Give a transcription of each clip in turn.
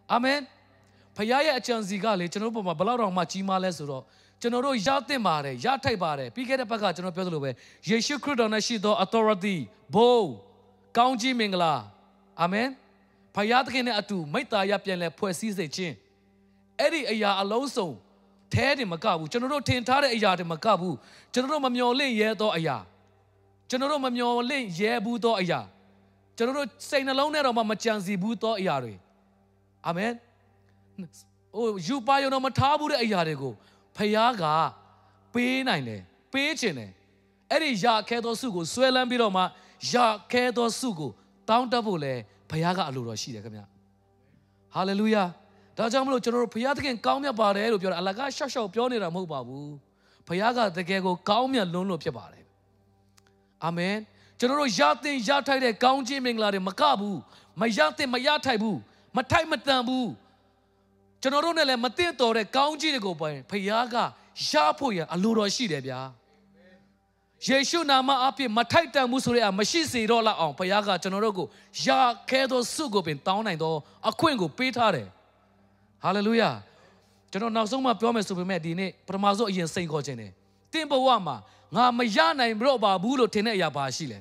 အာမင်ဖခင်ရဲ့အကြံစီကလေကျွန်တော်တို့ဘယ်လောက်တောင်မှကြီးမားလဲဆိုတော့ကျွန်တော်တို့ရသင့်ပါတယ်ရထိုက်ပါတယ်ပြီးခဲ့တဲ့ဘက်ကကျွန်တော်ပြောသလိုပဲယေရှုခရစ်တော်နဲ့ရှိသော authority ဘုံကောင်းကြီးမင်္ဂလာအာမင်ဖခင်သခင်နဲ့အတူမိတ္တာရပြန်လဲဖွဲ့စည်းစေခြင်းအဲ့ဒီအရာအလုံးစုံထဲတယ်မကဘူးကျွန်တော်တို့ထင်ထားတဲ့အရာတွေမကဘူးကျွန်တော်တို့မမျော်လင့်ရဲသောအရာကျွန်တော်တို့မမျော်လင့်ရဲဘူးသောအရာကျွန်တော်တို့စိတ်နှလုံးထဲတော့မကြံစီဘူးသောအရာတွေအာမင်ယူပါယုံတော့မထားဘူးတဲ့အရာတွေကိုဖခင်ကပေးနိုင်တယ်ပေးခြင်းတယ်အဲ့ဒီရခဲသောစုကိုဆွဲလန်းပြီးတော့မှရခဲသောစုကိုတောင်းတဖို့လဲဖခင်ကအလိုတော်ရှိတယ်ခင်ဗျဟာလေလုယာဒါကြောင့်မလို့ကျွန်တော်တို့ဖခင်သခင်ကောင်းမြတ်ပါတယ်လို့ပြောတာအလကားရှော့ရှော့ပြောနေတာမဟုတ်ပါဘူးဖခင်ကတကယ်ကိုကောင်းမြတ်လွန်းလို့ဖြစ်ပါတယ်အာမင်ကျွန်တော်တို့ရသင့်ရထိုက်တဲ့ကောင်းခြင်းမင်္ဂလာတွေမကဘူးမရသင့်မရထိုက်ဘူးမထိုက်မတန်ဘူးကျွန်တော်တို့နဲ့လည်းမသိတော်တဲ့ကောင်းကြီးတွေကိုပိုင်ဖခင်ကရဖို့ရအလိုတော်ရှိတယ်ဗျာယေရှုနာမအဖြစ်မထိုက်တန်ဘူးဆိုတဲ့အမရှိစေတော့လောက်အောင်ဖခင်ကကျွန်တော်တို့ကိုရခဲသောစုကိုပင်တောင်းနိုင်သောအခွင့်ကိုပေးထားတယ်ဟာလေလုယာကျွန်တော်နောက်ဆုံးမှပြောမယ်ဆိုပေမဲ့ဒီနေ့ပထမဆုံးအရင်စိတ်ခေါ်ခြင်းတယ်တင်းဘဝမှာငါမရနိုင်တော့ပါဘူးလို့ထင်တဲ့အရာပါရှိလဲ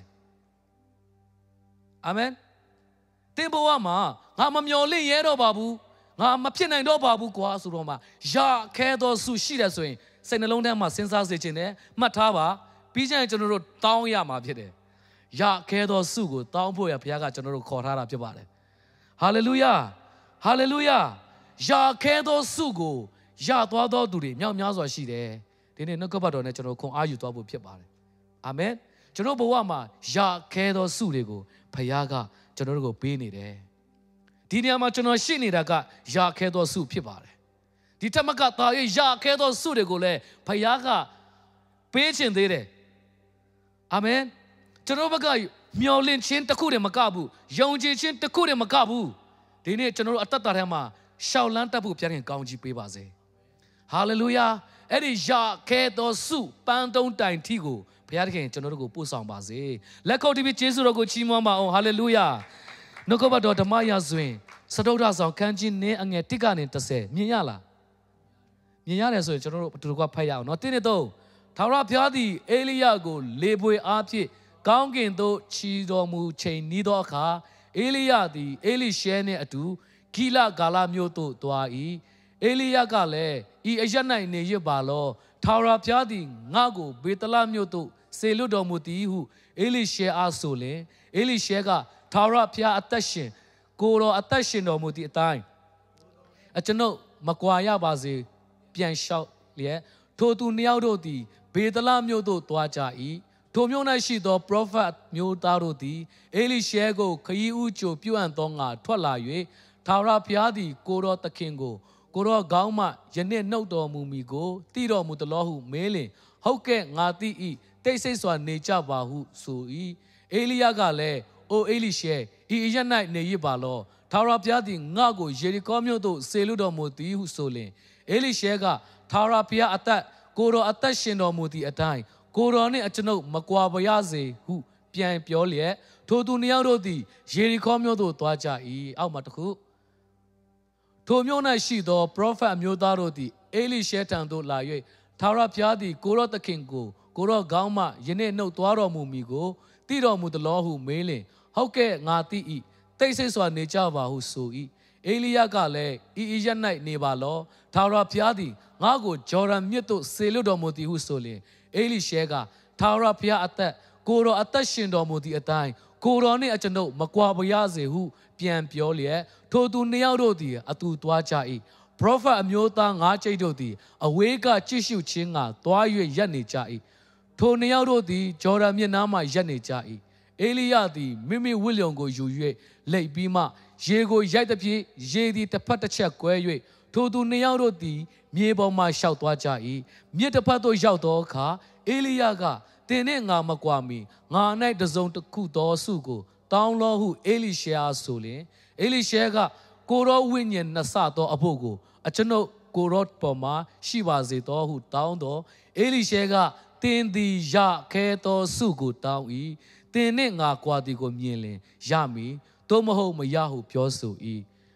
အာမင်တင်းဘဝမှာငါမမျော်လင့်ရဲတော့ပါဘူးငါမဖြစ်နိုင်တော့ပါဘူးကွာဆိုတော့မှရခဲသောစုရှိတယ်ဆိုရင်စိတ်နှလုံးထဲမှာစဉ်းစားစေခြင်းနဲ့မှတ်ထားပါပြီးကြရင်ကျွန်တော်တို့တောင်းရမှာဖြစ်တယ်ရခဲသောစုကိုတောင်းဖို့ရဘုရားကကျွန်တော်တို့ခေါ်ထားတာဖြစ်ပါတယ်ဟာလေလုယာဟာလေလုယာရခဲသောစုကိုရသွားသောသူတွေမြောက်များစွာရှိတယ်ဒီနေ့နှုတ်ကပတ်တော်နဲ့ကျွန်တော်ခွန်အားယူသွားဖို့ဖြစ်ပါတယ်အာမင်ကျွန်တော်ဘဝမှာရခဲသောစုတွေကိုဘုရားကကျွန်တော်တို့ကိုပေးနေတယ်ဒီနေရာမှာကျွန်တော်ရှိနေတာကရခဲသောစုဖြစ်ပါတယ်ဒီထက်မကသာရခဲသောစုတွေကိုလည်းဘုရားကပေးခြင်းသေးတယ်အာမင်ကျွန်တော်ဘက်ကမျော်လင့်ခြင်းတစ်ခုတည်းမကဘူးယုံကြည်ခြင်းတစ်ခုတည်းမကဘူးဒီနေ့ကျွန်တော်တို့အသက်တာထဲမှာရှောက်လန်းတတ်ဖို့ပြန်ရင်ကောင်းကြီးပေးပါစေဟာလေလုယာအဲ့ဒီရခဲသောစုပန်းတုံးတိုင်ထီကိုဘုရားသခင်ကျွန်တော်တို့ကိုပို့ဆောင်ပါစေလက်ခုပ်တီးပြီးယေရှုတော်ကိုချီးမွမ်းပါအောင်ဟာလေလုယာနှုတ်ကပတ်တော်ဓမ္မရာဇဝင်စတုတ္ထဆောင်ခန်းကြီးနင်းအငယ်1ကနေ30မြင်ရလားမြင်ရတယ်ဆိုရင်ကျွန်တော်တို့အတူတူကဖတ်ရအောင်နော်1နဲ့3ထာဝရဘုရားသည်အေလိယကိုလေပွေအားဖြင့်ကောင်းကင်သို့ချီတော်မူချိန်နီးသောအခါအေလိယသည်အေလိရှဲနှင့်အတူဂိလဂါလမြို့သို့သွား၏အေလိယကလည်းဤအရ၌နေရပါလောထာဝရဘုရားသည်ငါ့ကိုဘေသလမြို့သို့စေလွတ်တော်မူသည်ဟုအေလိရှဲအားဆိုလင်အေလိရှဲကထာဝရဘုရားအသက်ရှင်ကိုတော်အသက်ရှင်တော်မူသည့်အတိုင်းအကျွန်ုပ်မကွာရပါစေပြန်လျှောက်လျက်ထိုသူနှစ်ယောက်တို့သည်ဘေသလမြို့သို့သွားကြ၏ထိုမြို့၌ရှိသောပရောဖက်မျိုးသားတို့သည်အေလိရှဲကိုခရီးဦးကြိုပြုအပ်သောငါထွက်လာ၍ထာဝရဘုရားသည်ကိုတော်သခင်ကိုကိုတော်ကောင်းမှယနေ့နှုတ်တော်မူမီကိုတည်တော်မူသလောဟုမေးလင်ဟုတ်ကဲ့ငါသိ၏တိတ်ဆိတ်စွာနေကြပါဟုဆို၏အေလိယကလည်းအိုအေလိရှဲဤအရ၌နေရပါလောထာဝရဘုရားသည်ငါ့ကိုယေရီခေါမြို့သို့ဆေလွတ်တော်မူသည်ဟုဆိုလင်အေလိရှဲကထာဝရဘုရားအသက်ကိုတော်အသက်ရှင်တော်မူသည့်အတိုင်းကိုတော်နှင့်အကျွန်ုပ်မကွာပါရစေဟုပြန်ပြောလျက်ထိုသူနှစ်ယောက်တို့သည်ယေရီခေါမြို့သို့သွားကြ၏အောက်မှာတခုထိုမြို့၌ရှိသောပရောဖက်အမျိုးသားတို့သည်အေလိရှဲထံသို့လာ၍ထာဝရဘုရားသည်ကိုတော်သခင်ကိုကိုတော်ကောင်းမှယနေ့နှုတ်သွားတော်မူမီကိုတည်တော်မူသလောဟုမေးလင်ဟုတ်ကဲ့ငါသိ၏တိတ်ဆိတ်စွာနေကြပါဟုဆို၏အေလိယကလည်းဤရ၌နေပါလောထာဝရဘုရားသည်ငါ့ကိုဂျော်ဒန်မြစ်သို့ဆေလွတ်တော်မူသည်ဟုဆိုလင်အေလိရှဲကထာဝရဘုရားအသက်ကိုတော်အသက်ရှင်တော်မူသည့်အတိုင်းကိုတော်နှင့်အကျွန်ုပ်မကွာပါရစေဟုပြန်ပြောလျက်ထိုသူနှစ်ယောက်တို့သည်အတူသွားကြ၏ပရောဖက်အမျိုးသား၅ကျိတ်တို့သည်အဝေးကကြည့်ရှုခြင်းကသွား၍ရပ်နေကြ၏ထိုနှစ်ယောက်တို့သည်ဂျော်ဒန်မြစ်နားမှရပ်နေကြ၏အေလိယသည်မိမိဝိလျုံကိုယူ၍လိပ်ပြီးမှရေကိုရိုက်သဖြင့်ရေသည်တစ်ဖက်တစ်ချက်ကွဲ၍ထိုသူနှစ်ယောက်တို့သည်မြေပေါ်မှရှောက်သွားကြ၏မြစ်တစ်ဖက်သို့ရောက်သောအခါအေလိယကတင်နှင့်ငါမကွာမီငါ၌တစုံတစ်ခုသောစုကိုတောင်းလောဟုအေလိရှဲအားဆိုလင်အေလိရှဲကကိုရောဝိညာဉ်နှစ်ဆသောအဖို့ကိုအကျွန်ုပ်ကိုရောပေါ်မှာရှိပါစေသောဟုတောင်းတော်အေလိရှဲကတင်သည်ရခဲသောစုကိုတောင်း၏တင်နှင့်ငါကွာသည်ကိုမြင်လင်ရမည်သို့မဟုတ်မရဟုပြောဆို၏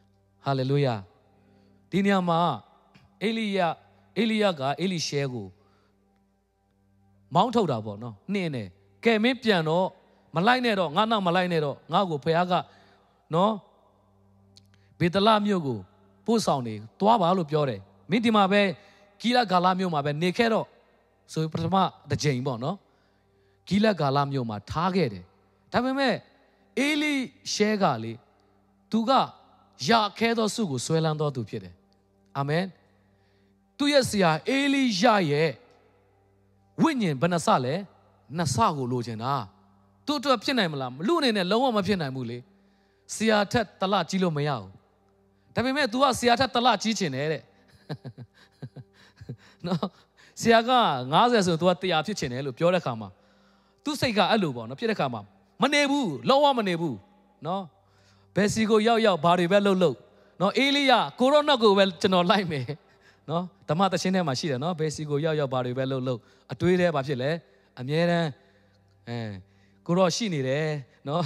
Hallelujah. ဒီနေရာမှာအေလိယကအေလိရှဲကိုမောင်းထုတ်တာပေါ့နော်နှင်းနေကဲမင်းပြန်တော့မလိုက်နဲ့တော့ငါနောက်မလိုက်နဲ့တော့ငါ့ကိုဖခင်ကနော်ဘေတလမြို့ကိုပို့ဆောင်နေသွားပါလို့ပြောတယ်မင်းဒီမှာပဲဂိလဂါလမြို့မှာပဲနေခဲ့တော့ဆိုပထမတစ်ချိန်ပေါ့နော်ဂိလဂါလမြို့မှာထားခဲ့တယ်ဒါပေမဲ့အေလိရှဲကလေသူကရာခဲသောစုကိုဆွဲလန်းတော်သူဖြစ်တယ်အာမင်သူရဲ့ဆရာအေလိယရဲ့ဝိညာဉ်ဘယ်နှဆလဲနှစ်ဆကိုလိုချင်တာသူ့အတွက်ဖြစ်နိုင်မလားလူအနေနဲ့လုံးဝမဖြစ်နိုင်ဘူးလေဆရာထက်တလကြီးလို့မရဘူးဒါပေမဲ့ तू ကဆရာထက်တလကြီးချင်တယ်တဲ့နော်ဆရာက90ဆို तू က100ဖြစ်ချင်တယ်လို့ပြောတဲ့ခါမှာသူ့စိတ်ကအဲ့လိုပေါ့နော်ဖြစ်တဲ့ခါမှာမနေဘူးလုံးဝမနေဘူးနော်ဘယ်စီကိုရောက်ဘာတွေပဲလှုပ်နော်အေလိယကိုရော့နတ်ကိုပဲကျွန်တော်လိုက်မယ်နော်ဓမ္မသချင်းထဲမှာရှိတယ်နော်ဘယ်စီကိုရောက်ဘာတွေပဲလှုပ်အတွေးထဲဘာဖြစ်လဲအမြဲတမ်းကိုရော့ရှိနေတယ်နော်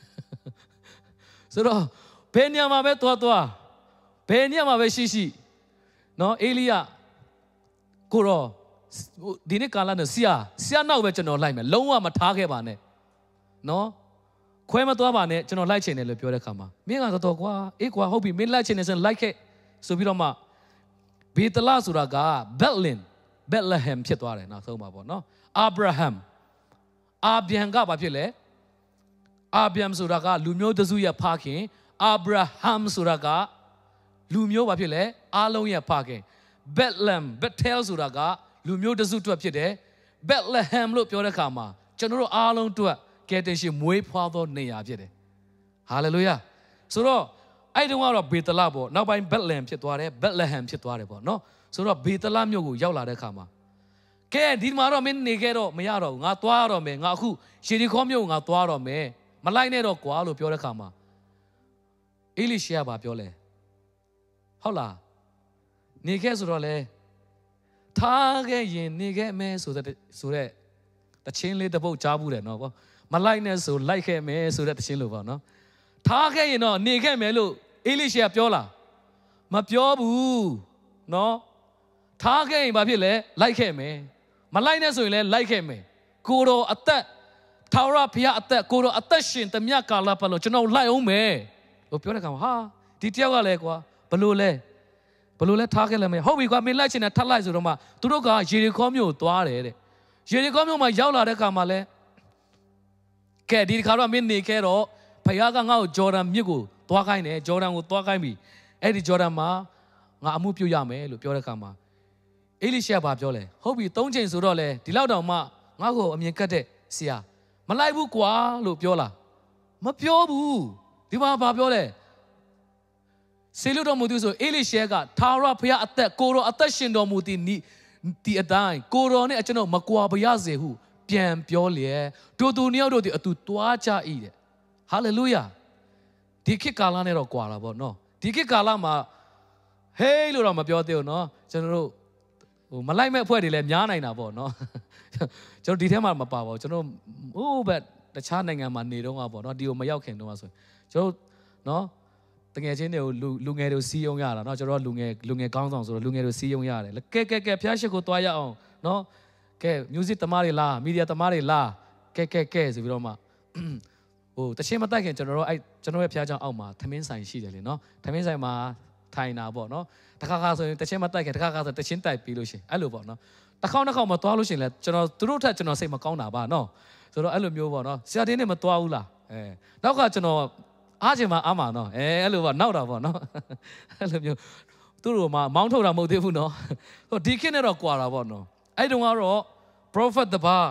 ဆိုတော့ဘယ်ညမှာပဲသွားဘယ်ညမှာပဲရှိနော်အေလိယကိုရောဒီနေ့ကာလနဲ့ဆရာနောက်ပဲကျွန်တော်လိုက်မယ်လုံးဝမထားခဲ့ပါနဲ့နော်ခွဲမသွားပါနဲ့ကျွန်တော်လိုက်ချင်တယ်လို့ပြောတဲ့ခါမှာမင်းကတော့ကွာအေးကွာဟုတ်ပြီမင်းလိုက်ချင်တယ်ဆိုရင်လိုက်ခဲ့ဆိုပြီးတော့မှဘေတလဆိုတာကဘက်လဟမ်ဖြစ်သွားတယ်နောက်ဆုံးပါပေါ့နော်အာဗြဟံကဘာဖြစ်လဲအာဗြဟံဆိုတာကလူမျိုးတစုရဲ့ဖခင်အာဗြဟံဆိုတာကလူမျိုးဘာဖြစ်လဲအားလုံးရဲ့ဖခင်ဘက်တယ်ဆိုတာကလူမျိုးတစုအတွက်ဖြစ်တယ်ဘက်လဟမ်လို့ပြောတဲ့အခါမှာကျွန်တော်တို့အားလုံးအတွက်ကယ်တင်ရှင်မွေးဖွားသောနေရာဖြစ်တယ်ဟာလေလုယာဆိုတော့အဲ့တုန်းကတော့ဘေတလပေါ့နောက်ပိုင်းဘက်လဟမ်ဖြစ်သွားတယ်ဘက်လဟမ်ဖြစ်သွားတယ်ပေါ့နော်ဆိုတော့ဘေတလမြို့ကိုရောက်လာတဲ့အခါမှာကဲဒီမှာတော့မင်းနေခဲ့တော့မရတော့ဘူးငါသွားရတော့မယ်ငါအခုရှေရီခေါမြို့ကိုငါသွားတော့မယ်မလိုက်နဲ့တော့ကွာလို့ပြောတဲ့အခါမှာအေလိရှေကပြောလဲဟုတ်လားနေခဲ့ဆိုတော့လေထားခဲ့ရင်နေခဲ့မယ်ဆိုတဲ့တခြင်းလေးတစ်ပုတ်ကြားဘူးတယ်နော်ပေါ့မလိုက်နဲ့ဆိုလိုက်ခဲ့မယ်ဆိုတဲ့တခြင်းလို့ပေါ့နော်ထားခဲ့ရင်တော့နေခဲ့မယ်လို့အေလိရှေကပြောလားမပြောဘူးနော်ထားခဲ့ရင်ဘာဖြစ်လဲလိုက်ခဲ့မယ်မလိုက်နဲ့ဆိုရင်လည်းလိုက်ခဲ့မယ်ကိုတော်အသက်ထာဝရဘုရားအသက်ကိုတော်အသက်ရှင်တမျှကာလပတ်လုံးကျွန်တော်လိုက်အောင်မယ်လို့ပြောတဲ့ခါမှာဟာဒီတယောက်ကလည်းကွာဘလို့လဲထားခဲ့လည်းမရဟုတ်ပြီကွာမင်းလိုက်ချင်တယ်ထပ်လိုက်ဆိုတော့မှသူတို့ကယေရီခေါမြို့သွားတယ်တဲ့ယေရီခေါမြို့မှာရောက်လာတဲ့ခါမှာလဲကဲဒီခါတော့မင်းနေခဲ့တော့ဘုရားကငါ့ကိုဂျော်ဒန်မြစ်ကိုသွားခိုင်းတယ်ဂျော်ဒန်ကိုသွားခိုင်းပြီအဲ့ဒီဂျော်ဒန်မှာငါအမှုပြုရမယ်လို့ပြောတဲ့ခါမှာအေလိရှေကပြောလဲဟုတ်ပြီ3ချိန်ဆိုတော့လဲဒီလောက်တောင်မှငါ့ကိုအမြင်ကတ်တဲ့ဆရာမလိုက်ဘူးကွာလို့ပြောလားမပြောဘူးဒီမှာဘာပြောလဲဆေလူတော်မူသူဆိုအေလိရှေကထာဝရဘုရားအသက်ကိုတော်အသက်ရှင်တော်မူသည်ဒီအတိုင်းကိုတော်နဲ့ကျွန်တော်မကွာပါရစေဟုပြန်ပြောလျက်တို့သူနှစ်ယောက်တို့ဒီအတူတွားကြ၏တဲ့ဟာလေလုယာဒီခေတ်ကာလနဲ့တော့ကွာလာပေါ့နော်ဒီခေတ်ကာလမှာဟေးလို့တော့မပြောသေးဘူးနော်ကျွန်တော်တို့မလိုက်မဲ့အဖွဲ့တွေလည်းများနိုင်တာပေါ့နော်ကျွန်တော်ဒီထဲမှာမပါပါဘူးကျွန်တော်ဘက်တခြားနိုင်ငံမှာနေတော့ပေါ့နော်ဒီကိုမရောက်ခင်တော့ဆိုကျွန်တော်နော်တကယ်ချင်းတွေကိုလူငယ်တွေစီးယုံရတာเนาะကျွန်တော်လူငယ်ကောင်းဆောင်ဆိုတော့လူငယ်တွေစီးယုံရတယ်ကဲဖျားရှိကိုတွားရအောင်เนาะကဲ music သမားတွေလား media သမားတွေလားကဲဆိုပြီးတော့မှတချင်းမတိုက်ခင်ကျွန်တော်တို့ရဲ့ဖျားကြောင်အောက်မှာသမင်းဆိုင်ရှိတယ်လေเนาะသမင်းဆိုင်မှာထိုင်တာပေါ့เนาะတခါဆိုရင်တချင်းမတိုက်ခင်တခါဆိုတချင်းတိုက်ပြီးလို့ရှိရင်အဲ့လိုပေါ့เนาะတစ်ခေါက်မသွားလို့ရှိရင်လည်းကျွန်တော်သူတို့ထက်ကျွန်တော်စိတ်မကောင်းတာပါเนาะဆိုတော့အဲ့လိုမျိုးပေါ့เนาะဆရာတင်းနဲ့မသွားဘူးလားနောက်ကကျွန်တော်အားချင်မှအားမှာနော်အဲ့လိုပါနောက်တာပေါ့နော်အဲ့လိုမျိုးသူတို့မှမောင်းထုတ်တာမဟုတ်သေးဘူးနော်ဟိုဒီခေတ်နဲ့တော့ကွာတာပေါ့နော်အဲ့တုန်းကတော့ prophet တပါး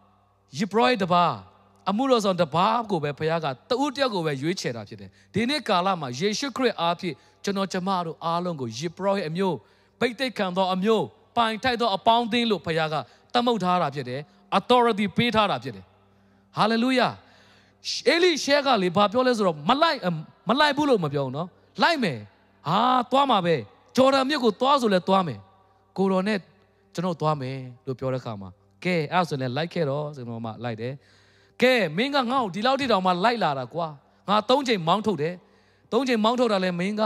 Yiproid တပါးအမှုတော်ဆောင်တပါးကိုပဲဘုရားကတဦးတယောက်ကိုပဲရွေးချယ်တာဖြစ်တယ်ဒီနေ့ကာလမှာယေရှုခရစ်အားဖြင့်ကျွန်တော်ကျမတို့အားလုံးကို Yiproid အမျိုးဗိတ်သိက်ခံသောအမျိုးပိုင်ထိုက်သောအပေါင်းအသင်းလို့ဘုရားကတတ်မှတ်ထားတာဖြစ်တယ် authority ပေးထားတာဖြစ်တယ် hallelujahအေလိရှေကလေဘာပြောလဲဆိုတော့မလိုက်ဘူးလို့မပြောဘူးနော်လိုက်မယ်ဟာသွားမှာပဲဂျော်ဒန်မြစ်ကိုသွားဆိုလဲသွားမယ်ကိုတော်နဲ့ကျွန်တော်သွားမယ်လို့ပြောတဲ့ခါမှာကဲအဲ့ဆိုလည်းလိုက်ခဲ့တော့ဆိုတော့မှလိုက်တယ်ကဲမင်းကငါ့ကိုဒီလောက်ထိတောင်မှလိုက်လာတာကွာငါ3ချိန်မောင်းထုတ်တယ်3ချိန်မောင်းထုတ်တာလဲမင်းက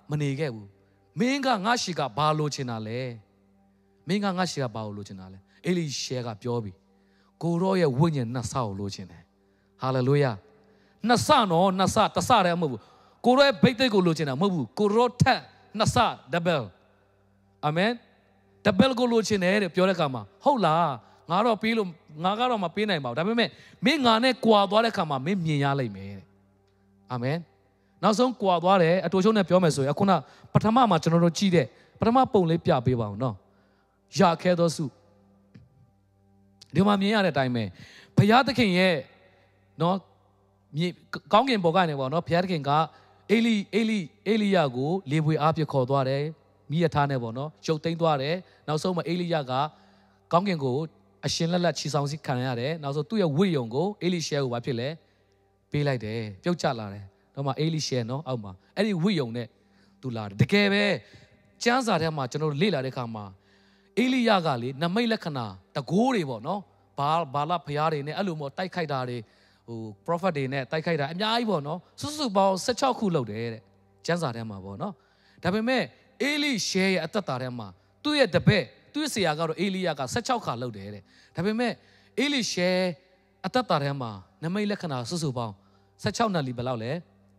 မနေခဲ့ဘူးမင်းကငါရှိကဘာလိုချင်တာလဲမင်းကငါရှိကဘာလိုချင်တာလဲအေလိရှဲကပြောပြီကိုရောရဲ့ဝိညာဉ်နှစ်ဆကိုလိုချင်တယ်ဟာလေလုယာနှစ်ဆနော်နှစ်ဆတစ်ဆတည်းမဟုတ်ဘူးကိုရောရဲ့ဘိတ်သိက်ကိုလိုချင်တာမဟုတ်ဘူးကိုရောထက်နှစ်ဆ double အာမင် double ကိုလိုချင်တယ်တဲ့ပြောတဲ့အခါမှာဟုတ်လားငါတော့ပေးလို့ငါကတော့မပေးနိုင်ပါဘူးဒါပေမဲ့မင်းငါနဲ့ကြွာသွားတဲ့အခါမှာမင်းမြင်ရလိမ့်မယ်တဲ့အာမင်နောက်ဆုံးကြွာသွားတယ်အတူချုံနဲ့ပြောမယ်ဆိုရင်အခုနပထမမှာကျွန်တော်တို့ကြည့်တဲ့ပထမပုံလေးပြပေးပါအောင်နော်ရခဲသောစုဒီမှာမြင်ရတဲ့အတိုင်းပဲဘုရားသခင်ရဲ့နော်မြေကောင်းကင်ဘော်ကနေပေါ့နော်ဘုရားသခင်ကအေလိယကိုလေပွေအားပြခေါ်သွားတယ်မိရထားနဲ့ပေါ့နော်ရုပ်သိမ်းသွားတယ်နောက်ဆုံးမှာအေလိယကကောင်းကင်ကိုအရှင်လက်ချီဆောင်စီခံရတယ်နောက်ဆုံးသူ့ရဲ့ဝိယုံကိုအေလိရှဲကိုဘာဖြစ်လဲပေးလိုက်တယ်ပြုတ်ကျလာတယ်တော့မှအေလိရှဲနော်အောက်မှာအဲ့ဒီဝိယုံနဲ့သူလာတယ်တကယ်ပဲကျမ်းစာထဲမှာကျွန်တော်လေ့လာတဲ့အခါမှာအေလိယကလေနမိတ်လက္ခဏာတကိုးတွေပေါ့နော်ဘာလဖျားတွေနဲ့အဲ့လိုမျိုးတိုက်ခိုက်တာတွေprophet တွေနဲ့တိုက်ခိုက်တာအများကြီးပေါ့နော်စုစုပေါင်း16ခုလောက်တယ်တဲ့ကျမ်းစာထဲမှာပေါ့နော်ဒါပေမဲ့အေလိရှဲရဲ့အသက်တာထဲမှာသူ့ရဲ့တပည့်သူ့ရဲ့ဆရာကတော့အေလိယက16ခါလောက်တယ်တဲ့ဒါပေမဲ့အေလိရှဲအသက်တာထဲမှာနမိတ်လက္ခဏာစုစုပေါင်း16နာရီဘယ်လောက်လဲ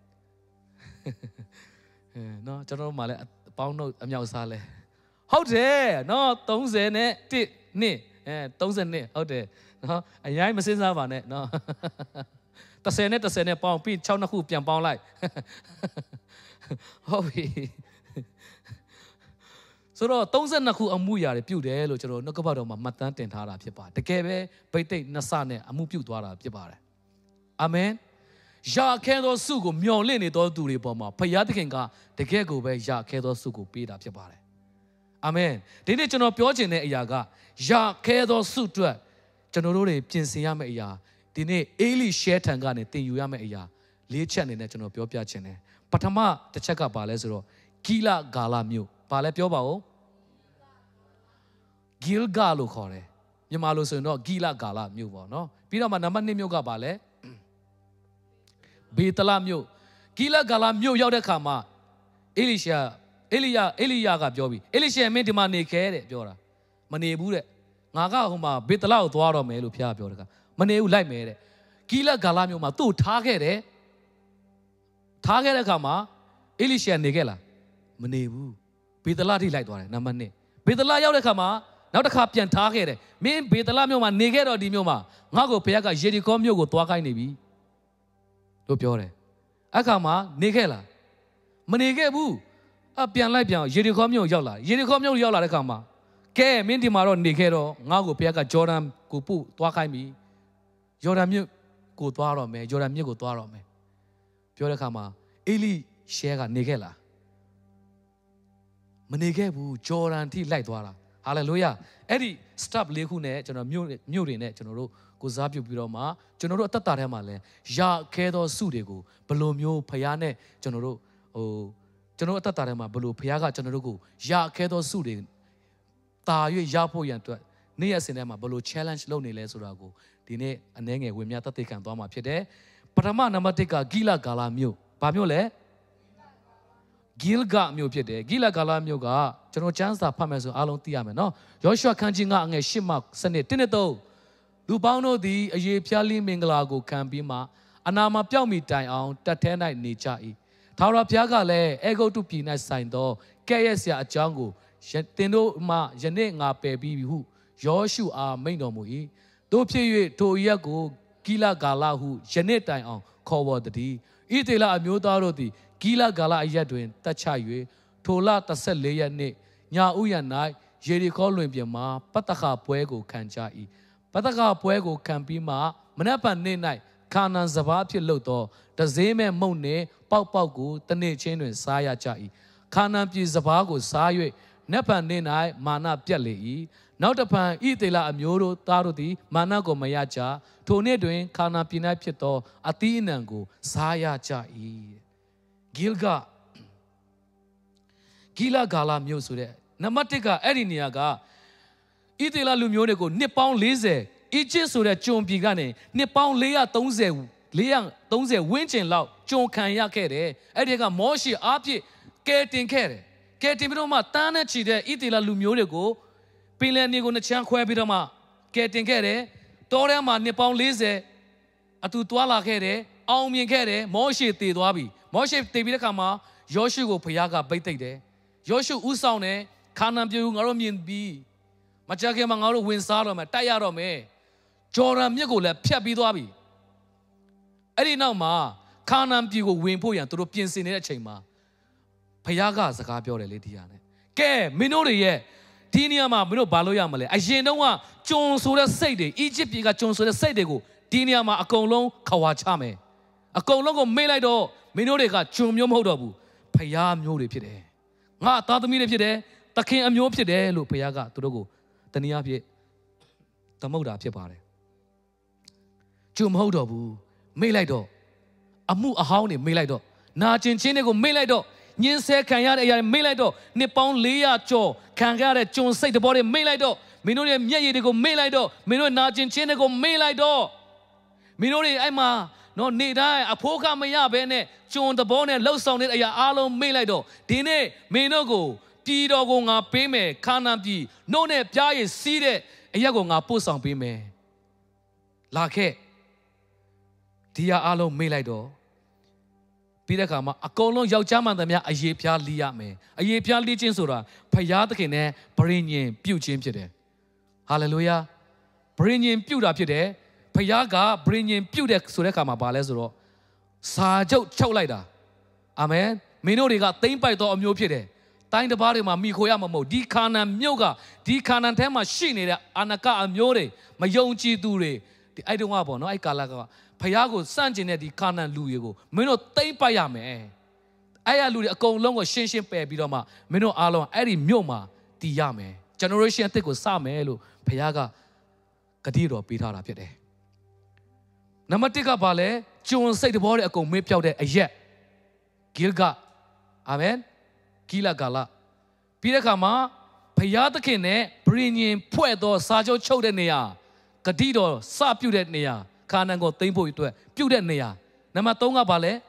နော်ကျွန်တော်တို့မှလည်းအပေါင်းတို့အမြောက်စားလဲဟုတ်တယ်နော်30နဲ့1နှစ်30နှစ်ဟုတ်တယ်နော်အရင်မစင်းစားပါနဲ့နော်30နဲ့ပေါင်းပြီး6နှစ်ခုပြန်ပေါင်းလိုက်ဟုတ်ပြီဆိုတော့32ခုအမှုရာတွေပြုတ်တယ်လို့ကျွန်တော်နှုတ်ကပတ်တော်မှာမှတ်တမ်းတင်ထားတာဖြစ်ပါတယ်တကယ်ပဲဗိသိက်နှစ်ဆနဲ့အမှုပြုတ်သွားတာဖြစ်ပါတယ်အာမင်ရာခဲသောစုကိုမျှော်လင့်နေသောသူတွေပေါ်မှာဘုရားသခင်ကတကယ်ကိုပဲရာခဲသောစုကိုပေးတာဖြစ်ပါတယ်အာမင်ဒီနေ့ကျွန်တော်ပြောချင်တဲ့အရာကရာခဲသောစုအတွက်ကျွန်တော်တို့တွေပြင်ဆင်ရမယ့်အရာဒီနေ့အေလိရှဲထံကနေသင်ယူရမယ့်အရာ၄ချက်အနေနဲ့ကျွန်တော်ပြောပြချင်တယ်ပထမတစ်ချက်ကဘာလဲဆိုတော့ဂိလဂါလမြို့ဘာလဲပြောပါဦးဂိလဂါလို့ခေါ်တယ်မြန်မာလိုဆိုရင်တော့ဂိလဂါလမြို့ပေါ့နော်ပြီးတော့မှနံပါတ်2မြို့ကဘာလဲဘေတလမြို့ဂိလဂါလမြို့ရောက်တဲ့ခါမှာအေလိယကပြောပြီးအေလိရှဲမင်းဒီမှာနေခဲတဲ့ပြောတာမနေဘူးတဲ့ငါကဟိုမှာဘေတလကိုသွားတော့မယ်လို့ဖျားပြောတယ်ကမနေဘူးလိုက်မယ်တဲ့ဂိလဂါလမြို့မှာသူ့ထားခဲ့တဲ့အခါမှာအေလိရှဲနေခဲ့လားမနေဘူးဘေတလထိလိုက်သွားတယ်နံပါတ်2ဘေတလရောက်တဲ့အခါမှာနောက်တစ်ခါပြန်ထားခဲ့တယ်မင်းဘေတလမြို့မှာနေခဲ့တော့ဒီမြို့မှာငါ့ကိုဘုရားကယေရီခေါမြို့ကိုသွားခိုင်းနေပြီလို့ပြောတယ်အခါမှာနေခဲ့လားမနေခဲ့ဘူးပြန်လိုက်ပြန်ယေရီခေါမြို့ရောက်လာယေရီခေါမြို့ရောက်လာတဲ့အခါမှာကဲမင်းဒီမှာတော့နေခဲ့တော့ငါ့ကိုဘုရားကဂျော်ဒန်ကိုပို့သွားခိုင်းပြီဂျော်ဒန်မြို့ကိုသွားတော့မယ်ဂျော်ဒန်မြို့ကိုသွားတော့မယ်ပြောတဲ့အခါမှာအေလိရှဲကနေခဲ့လားမနေခဲ့ဘူးဂျော်ဒန်ထိလိုက်သွားတာဟာလေလုယာအဲ့ဒီ step ၄ခုနဲ့ကျွန်တော်မြို့တွေနဲ့ကျွန်တော်တို့ကိုစားပြုပြီးတော့မှကျွန်တော်တို့အသက်တာထဲမှာလဲရခဲသောစုတွေကိုဘယ်လိုမျိုးဖခင်နဲ့ကျွန်တော်တို့ကျွန်တော်အသက်တာထဲမှာဘယ်လိုဖခင်ကကျွန်တော်တို့ကိုရခဲသောစုတွေတာ၍ရဖို့ရန်အတွက်နေ့ရက်စဉ်ထဲမှာဘယ်လို challenge လုပ်နေလဲဆိုတာကိုဒီနေ့အနည်းငယ်ဝင်မြသက်သေခံသွားမှာဖြစ်တယ်ပထမနံပါတ်1ကဂိလဂါလမြို့ဘာမြို့လဲဂိလဂါမြို့ဖြစ်တယ်ဂိလဂါလမြို့ကကျွန်တော်ကျမ်းစာဖတ်မယ်ဆိုအားလုံးသိရမယ်နော်ယောရှုခန်းကြီး9အငယ်10မှစနစ်1နဲ့3လူပေါင်းတို့သည်အယေဖျားလင်းမင်္ဂလာကိုခံပြီးမှအနာမပြောက်မီတိုင်အောင်တတ်ထဲ၌နေကြ၏ထာဝရဘုရားကလည်းအေဂုတ်တုပြည်၌ဆိုင်သောကဲ့ရဲ့ဆရာအကြောင်းကိုတင်တို့မှယနေ့ငါပယ်ပြီးပြီဟုယောရှုအားမိန့်တော်မူ၏တို့ဖြစ်၍ထိုရက်ကိုဂိလဂါလဟုယနေ့တိုင်အောင်ခေါ်ဝေါ်တည်းဣသေလအမျိုးသားတို့သည်ဂိလဂါလအရက်တွင်တက်ချ၍ထိုလ14ရက်နေ့ညဥ်ရ၌ယေရီခေါလွင်ပြင်မှာပတ္တခပွဲကိုခံကြ၏ပတ္တခပွဲကိုခံပြီးမှမနက်ဖြန်နေ့၌ခါနာန်စပါးဖြစ်လို့သောတဈေးမဲ့မုန့်နှင့်ပေါက်ကိုတနေ့ချင်းတွင်စားရကြ၏ခါနာန်ပြည်စပါးကိုစား၍နက်ဖြန်နေ့၌မာနပြတ်လေ၏နောက်တဖန်ဣသေလအမျိုးတို့သားတို့သည်မာနကိုမရကြထိုနေ့တွင်ခါနာန်ပြည်၌ဖြစ်သောအသီးအနှံကိုစားရကြ၏ဂိလဂါလမြို့ဆိုတဲ့နံပါတ်1ကအဲ့ဒီနေရာကဣသေလလူမျိုးတွေကိုနှစ်ပေါင်း40အီဂျစ်ဆိုတဲ့ကျွန်ပြည်ကနေနှစ်ပေါင်း430ဝန်းကျင်လောက်ကျွန်ခံရခဲ့တယ်အဲ့ဒီကမောရှေအားဖြင့်တင်ခဲ့တယ်ကဲတင်ပြီးတော့မှတန်းနဲ့ချီတဲ့ဣသေလလူမျိုးတွေကိုပင်လယ်နေကိုနှစ်ချမ်းခွဲပြီးတော့မှကဲတင်ခဲ့တယ်တောထဲမှာနှစ်ပေါင်း40အတူတွာလာခဲ့တယ်အောင်မြင်ခဲ့တယ်မောရှေတည်သွားပြီမောရှေတည်ပြီးတဲ့အခါမှာယောရှုကိုဘုရားကပိတ်သိမ့်တယ်ယောရှုဥဆောင်တယ်ခါနာန်ပြည်ကိုငါတို့မြင်ပြီးမကြခင်မှာငါတို့ဝင်စားတော့မယ်တိုက်ရတော့မယ်ဂျော်ဒန်မြစ်ကိုလည်းဖြတ်ပြီးသွားပြီအဲ့ဒီနောက်မှာခါနာန်ပြည်ကိုဝင်ဖို့ရန်သူတို့ပြင်ဆင်နေတဲ့အချိန်မှာဘုရားကစကားပြောတယ်လေဒီဟာနဲ့ကဲမင်းတို့တွေရဲ့ဒီနေရာမှာမင်းတို့ဘာလို့ရမလဲအရင်တုန်းကကျွန်ဆိုတဲ့စိတ်တွေအီဂျစ်ပြည်ကကျွန်ဆိုတဲ့စိတ်တွေကိုဒီနေရာမှာအကုန်လုံးခွာချမယ်အကုန်လုံးကိုမေ့လိုက်တော့မင်းတို့တွေကကျွန်မျိုးမဟုတ်တော့ဘူးဘုရားမျိုးတွေဖြစ်တယ်ငါသားသမီးတွေဖြစ်တယ်သခင်အမျိုးဖြစ်တယ်လို့ဘုရားကသူတို့ကိုတနည်းအားဖြင့်သမုတ်တာဖြစ်ပါတယ်ကျွန်မဟုတ်တော့ဘူးမေ့လိုက်တော့အမှုအဟောင်းတွေမေ့လိုက်တော့နာကျင်ခြင်းတွေကိုမေ့လိုက်တော့ညှင်းဆဲခံရတဲ့အရာတွေမေ့လိုက်တော့နှစ်ပေါင်း400ကျော်ခံရတဲ့ကျွန်စိတ်တဘောတွေမေ့လိုက်တော့မင်းတို့ရဲ့မျက်ရည်တွေကိုမေ့လိုက်တော့မင်းတို့နာကျင်ခြင်းတွေကိုမေ့လိုက်တော့မင်းတို့တွေအဲ့မှာနော်နေတိုင်းအဖိုးကမရဘဲနဲ့ကျွန်တဘောနဲ့လှုပ်ဆောင်တဲ့အရာအားလုံးမေ့လိုက်တော့ဒီနေ့မင်းတို့ကိုပြည်တော်ကိုငါပေးမယ်ခါနာန်ပြည်နှုတ်နဲ့ပြားရည်စီးတဲ့အရာကိုငါပို့ဆောင်ပေးမယ်လာခဲ့ဒီဟာအားလုံးမေ့လိုက်တော့ပြီးတဲ့အခါမှာအကုန်လုံးယောက်ျားမှန်သမျှအယေပြားလီးရမယ်အယေပြားလီးခြင်းဆိုတာဖယားသခင်နဲ့ဗြိညင်ပြုတ်ခြင်းဖြစ်တယ်ဟာလေလုယာဗြိညင်ပြုတ်တာဖြစ်တယ်ဖယားကဗြိညင်ပြုတ်တဲ့ဆိုတဲ့အခါမှာဘာလဲဆိုတော့စာချုပ်ချုပ်လိုက်တာအာမင်မင်းတို့တွေကသိမ့်ပိုက်သောအမျိုးဖြစ်တယ်တိုင်းတစ်ပါးတွေမှာမိခိုရမှာမဟုတ်ဒီခါနန်မြို့ကဒီခါနန်ထဲမှာရှိနေတဲ့အာနကအမျိုးတွေမယုံကြည်သူတွေဒီအဲ့တုန်းကပေါ့နော်အဲ့ကာလကဖယားကိုစန့်ကျင်တဲ့ဒီခါနန်လူတွေကိုမင်းတို့သိမ့်ပိုက်ရမယ်အဲ့ရလူတွေအကုန်လုံးကိုရှင်းရှင်းပယ်ပြီးတော့မှမင်းတို့အားလုံးအဲ့ဒီမြို့မှာတည်ရမယ် generation အသစ်ကိုစမယ်လို့ဖယားကဂတိတော်ပေးထားတာဖြစ်တယ်နံပါတ်1ကဘာလဲကျွန်စိတ်တဘောတွေအကုန်မေ့ပြောက်တဲ့အရက်ဂီလ်ဂအာမင်ဂီလဂါလပြီးတဲ့အခါမှာဘုရားသခင်နဲ့ဗြိညင်ဖွဲ့သောစာချုပ်ချုပ်တဲ့နေရာဂတိတော်စပြုတဲ့နေရာခါနန်ကိုသိမ်းဖို့အတွက်ပြုတဲ့နေရာနံပါတ်3ကဘာလဲ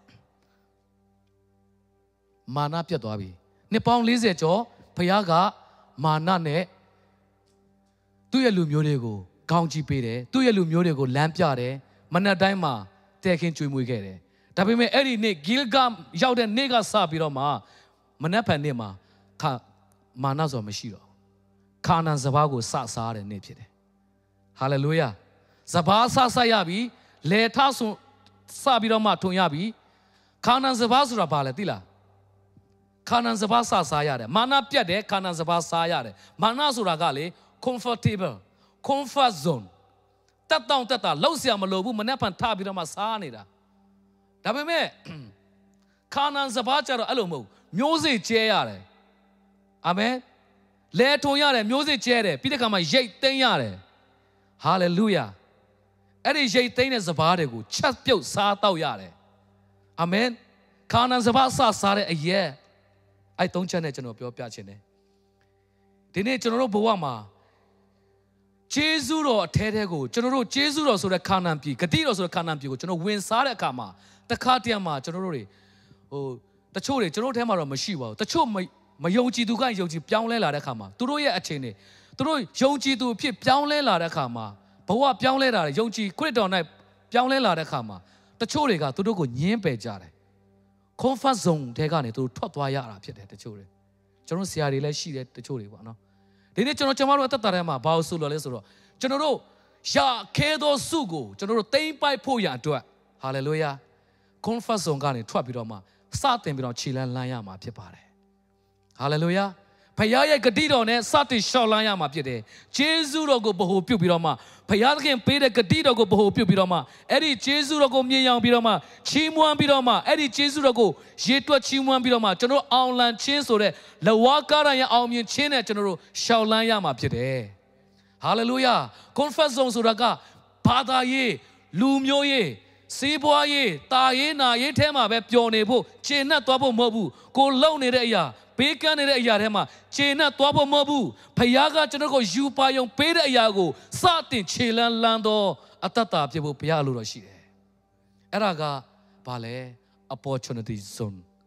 မာနပြတ်သွားပြီနှစ်ပေါင်း40ကျော်ဘုရားကမာနနဲ့သူ့ရဲ့လူမျိုးတွေကိုကောင်းချီးပေးတယ်သူ့ရဲ့လူမျိုးတွေကိုလမ်းပြတယ်မနက်တိုင်းမှာတဲခင်းကျွေးမွေးခဲ့တယ်ဒါပေမဲ့အဲ့ဒီနေ့ဂီလ်ဂါရောက်တဲ့နေ့ကစပြီးတော့မှမနက်ဖြန်နေ့မှာမာနဆိုမရှိတော့ခါနန်စပါးကိုစစားတဲ့နေ့ဖြစ်တယ်ဟာလေလုယာစပါးစရပြီလေထဆွန်စပြီးတော့မှထွန်ရပြီခါနန်စပါးဆိုတာဘာလဲသိလားခါနန်စပါးစစားရတယ်မာနပြတ်တယ်ခါနန်စပါးစားရတယ်မာနဆိုတာကလေ comfortable comfort zone တက်တောင့်တက်တာလှုပ်ရှားမလို့ဘူးမနေ့ဖန်ထပြီးတော့မှစားနေတာဒါပေမဲ့ခါနန်စပါးကြတော့အဲ့လိုမဟုတ်မျိုးစေ့ကျဲရတယ်အာမင်လဲထုံရတယ်မျိုးစေ့ကျဲတယ်ပြီးတဲ့ခါမှာရိတ်သိမ်းရတယ်ဟာလေလုယာအဲ့ဒီရိတ်သိမ်းတဲ့စပါးတွေကိုချက်ပြုတ်စားတော့ရတယ်အာမင်ခါနန်စပါးစားတဲ့အရက်အဲ့3ချက်နဲ့ကျွန်တော်ပြောပြချင်တယ်ဒီနေ့ကျွန်တော်တို့ဘဝမှာဂျေဇုတော်အထဲကိုကျွန်တော်တို့ဂျေဇုတော်ဆိုတဲ့ခါနန်ပြည်ဂတိတော်ဆိုတဲ့ခါနန်ပြည်ကိုကျွန်တော်ဝင်စားတဲ့အခါမှာတခါတည်းမှာကျွန်တော်တို့တွေတချို့တွေကျွန်တော်ထဲမှာတော့မရှိပါဘူးတချို့မယုံကြည်သူကယုံကြည်ပြောင်းလဲလာတဲ့အခါမှာသူတို့ရဲ့အချိန်တွေသူတို့ယုံကြည်သူအဖြစ်ပြောင်းလဲလာတဲ့အခါမှာဘဝပြောင်းလဲတာယုံကြည်ခရစ်တော်၌ပြောင်းလဲလာတဲ့အခါမှာတချို့တွေကသူတို့ကိုညှင်းပယ်ကြတယ် comfort zone ထဲကနေသူတို့ထွက်သွားရတာဖြစ်တယ်တချို့တွေကျွန်တော်ဆရာတွေလည်းရှိတယ်တချို့တွေပေါ့နော်ဒီနေ့ကျွန်တော်တို့အသက်တာထဲမှာဘာလို့ဆိုလို့လဲဆိုတော့ကျွန်တော်တို့ရခဲသောစုကိုကျွန်တော်တို့သိမ့်ပိုက်ဖို့ရအတွက်ဟာလေလုယာ comfort zone ကနေထွက်ပြီးတော့မှစတင်ပြီးတော့ခြေလမ်းလမ်းရမှာဖြစ်ပါတယ်ဟာလေလုယာဖခင်ရဲ့ဂတိတော်နဲ့စတင်လျှောက်လန်းရမှာဖြစ်တယ်ဂျေဇုတော်ကိုဗဟိုပြုပြီးတော့မှဖခင်သခင်ပေးတဲ့ဂတိတော်ကိုဗဟိုပြုပြီးတော့မှအဲ့ဒီဂျေဇုတော်ကိုမြင်အောင်ပြီးတော့မှချီးမွမ်းပြီးတော့မှအဲ့ဒီဂျေဇုတော်ကိုရေတွက်ချီးမွမ်းပြီးတော့မှကျွန်တော်အောင်လံခြင်းဆိုတဲ့လဝါကားရရဲ့အောင်မြင်ခြင်းနဲ့ကျွန်တော်တို့လျှောက်လန်းရမှာဖြစ်တယ်ဟာလေလုယာ comfort zone ဆိုတာကဘာသာရေးလူမျိုးရေးစေးပွားရေးတာရေးနာရေးထဲမှာပဲပျော်နေဖို့ခြေနဲ့သွားဖို့မဟုတ်ဘူးကိုလုံနေတဲ့အရာဘေးကန်းနေတဲ့အရာထဲမှာခြေနဲ့သွားဖို့မဟုတ်ဘူးဖခင်ကကျွန်တော်ကိုယူပါယုံပေးတဲ့အရာကိုစတင်ခြေလန်းလန်းတော့အတ္တတာဖြစ်ဖို့ဘုရားလိုတော်ရှိတယ်အဲ့ဒါကဘာလဲ opportunity zone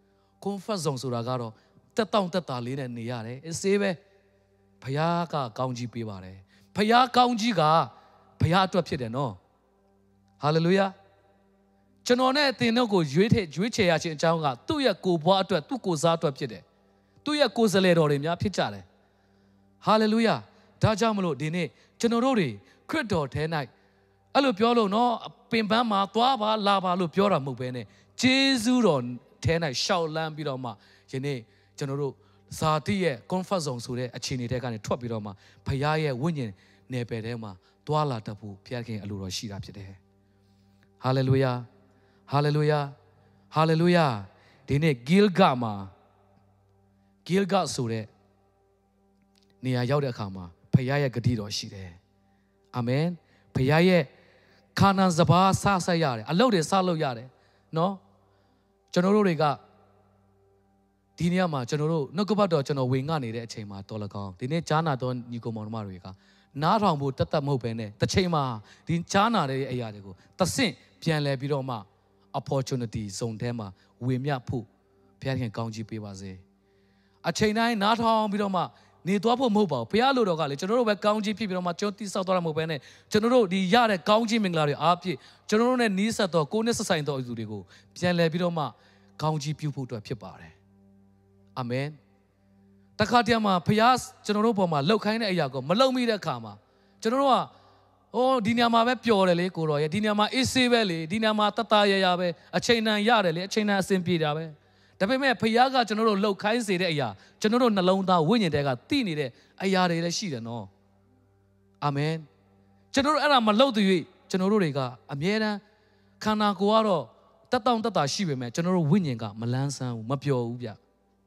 comfort zone ဆိုတာကတော့တက်တောင့်တက်တာလေးနဲ့နေရတယ်အစေးပဲဘုရားကကောင်းကြီးပေးပါတယ်ဘုရားကောင်းကြီးကဘုရားအတွက်ဖြစ်တယ်နော်ဟာလေလုယာကျွန်တော်နဲ့အသင်တို့ကိုရွေးချယ်ရခြင်းအကြောင်းကသူ့ရဲ့ကိုယ်ဘွားအတွက်သူ့ကိုယ်စားအတွက်ဖြစ်တယ်သူ့ရဲ့ကိုယ်စလဲတော်တွေများဖြစ်ကြတယ်ဟာလေလုယာဒါကြောင့်မလို့ဒီနေ့ကျွန်တော်တို့တွေခရစ်တော်ထဲ၌အဲ့လိုပြောလို့နော်ပင်ပန်းမှာသွားပါလာပါလို့ပြောတာမဟုတ်ဘဲနဲ့ဂျေဇုတော်ထဲ၌ရှောက်လန်းပြီးတော့မှယနေ့ကျွန်တော်တို့ဇာတိရဲ့ comfort zone ဆိုတဲ့အခြေအနေတွေကနေထွက်ပြီးတော့မှဘုရားရဲ့ဝိညာဉ်နယ်ပယ်ထဲမှာသွားလာတတ်ဖို့ဘုရားခင်အလိုတော်ရှိတာဖြစ်တယ်ဟာလေလုယာဟာလေလုယာဟာလေလုယာဒီနေ့ဂိလဂမှာဂိလဂဆိုတဲ့နေရာရောက်တဲ့အခါမှာဘုရားရဲ့ဂတိတော်ရှိတယ်အာမင်ဘုရားရဲ့ခါနာန်စပါးစဆက်ရတယ်အလုပ်တွေစလုပ်ရတယ်နော်ကျွန်တော်တို့တွေကဒီနေရာမှာကျွန်တော်တို့နှုတ်ကပတ်တော်ကျွန်တော်ဝင်ငှနေတဲ့အချိန်မှာတော်လကောင်းဒီနေ့ကြားနာတော်ညီကိုမောင်နှမတွေကနားထောင်ဖို့တတ်မဟုတ်ပဲနဲ့တစ်ချိန်မှာဒီကြားနာတဲ့အရာတွေကိုသဆင့်ပြန်လဲပြီးတော့မှ opportunity zone ထဲမှာဝင်မြဖို့ဘုရားခင်ကောင်းချီးပေးပါစေအချိန်တိုင်းနားထောင်ပြီးတော့မှနေသွားဖို့မဟုတ်ပါဘူးဘုရားလိုတော်ကလေကျွန်တော်တို့ပဲကောင်းချီးဖြစ်ပြီးတော့မှကျွန်တော်တိဆောက်သွားတာမဟုတ်ပဲနဲ့ကျွန်တော်တို့ဒီရတဲ့ကောင်းချီးမင်္ဂလာတွေအားဖြင့်ကျွန်တော်တို့နဲ့နီးစပ်သောကိုယ်နဲ့ဆက်ဆိုင်သောအသူတွေကိုပြန်လဲပြီးတော့မှကောင်းချီးပြုဖို့အတွက်ဖြစ်ပါတယ်အာမင်တခါတည်းမှာဘုရားကျွန်တော်တို့ပေါ်မှာလှုပ်ခိုင်းတဲ့အရာကိုမလှုပ်မိတဲ့အခါမှာကျွန်တော်တို့ကဒီနေရာမှာပဲပျော်တယ်လေကိုတော်ရဲ့ဒီနေရာမှာအေးဆေးပဲလေဒီနေရာမှာတတရရပဲအချိန်တန်ရတယ်လေအချိန်တန်အဆင်ပြေတာပဲဒါပေမဲ့ဘုရားကကျွန်တော်တို့လှုပ်ခိုင်းစေတဲ့အရာကျွန်တော်တို့နှလုံးသားဝိညာဉ်တွေကသိနေတဲ့အရာတွေလည်းရှိတယ်နော်အာမင်ကျွန်တော်တို့အဲ့ဒါမလှုပ်သေး၍ကျွန်တော်တို့တွေကအမြဲတမ်းခန္ဓာကိုယ်ကတော့တက်တောင့်တက်တာရှိပေမဲ့ကျွန်တော်တို့ဝိညာဉ်ကမလန်းဆန်းဘူးမပျော်ဘူးဗျ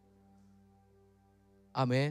အာမင်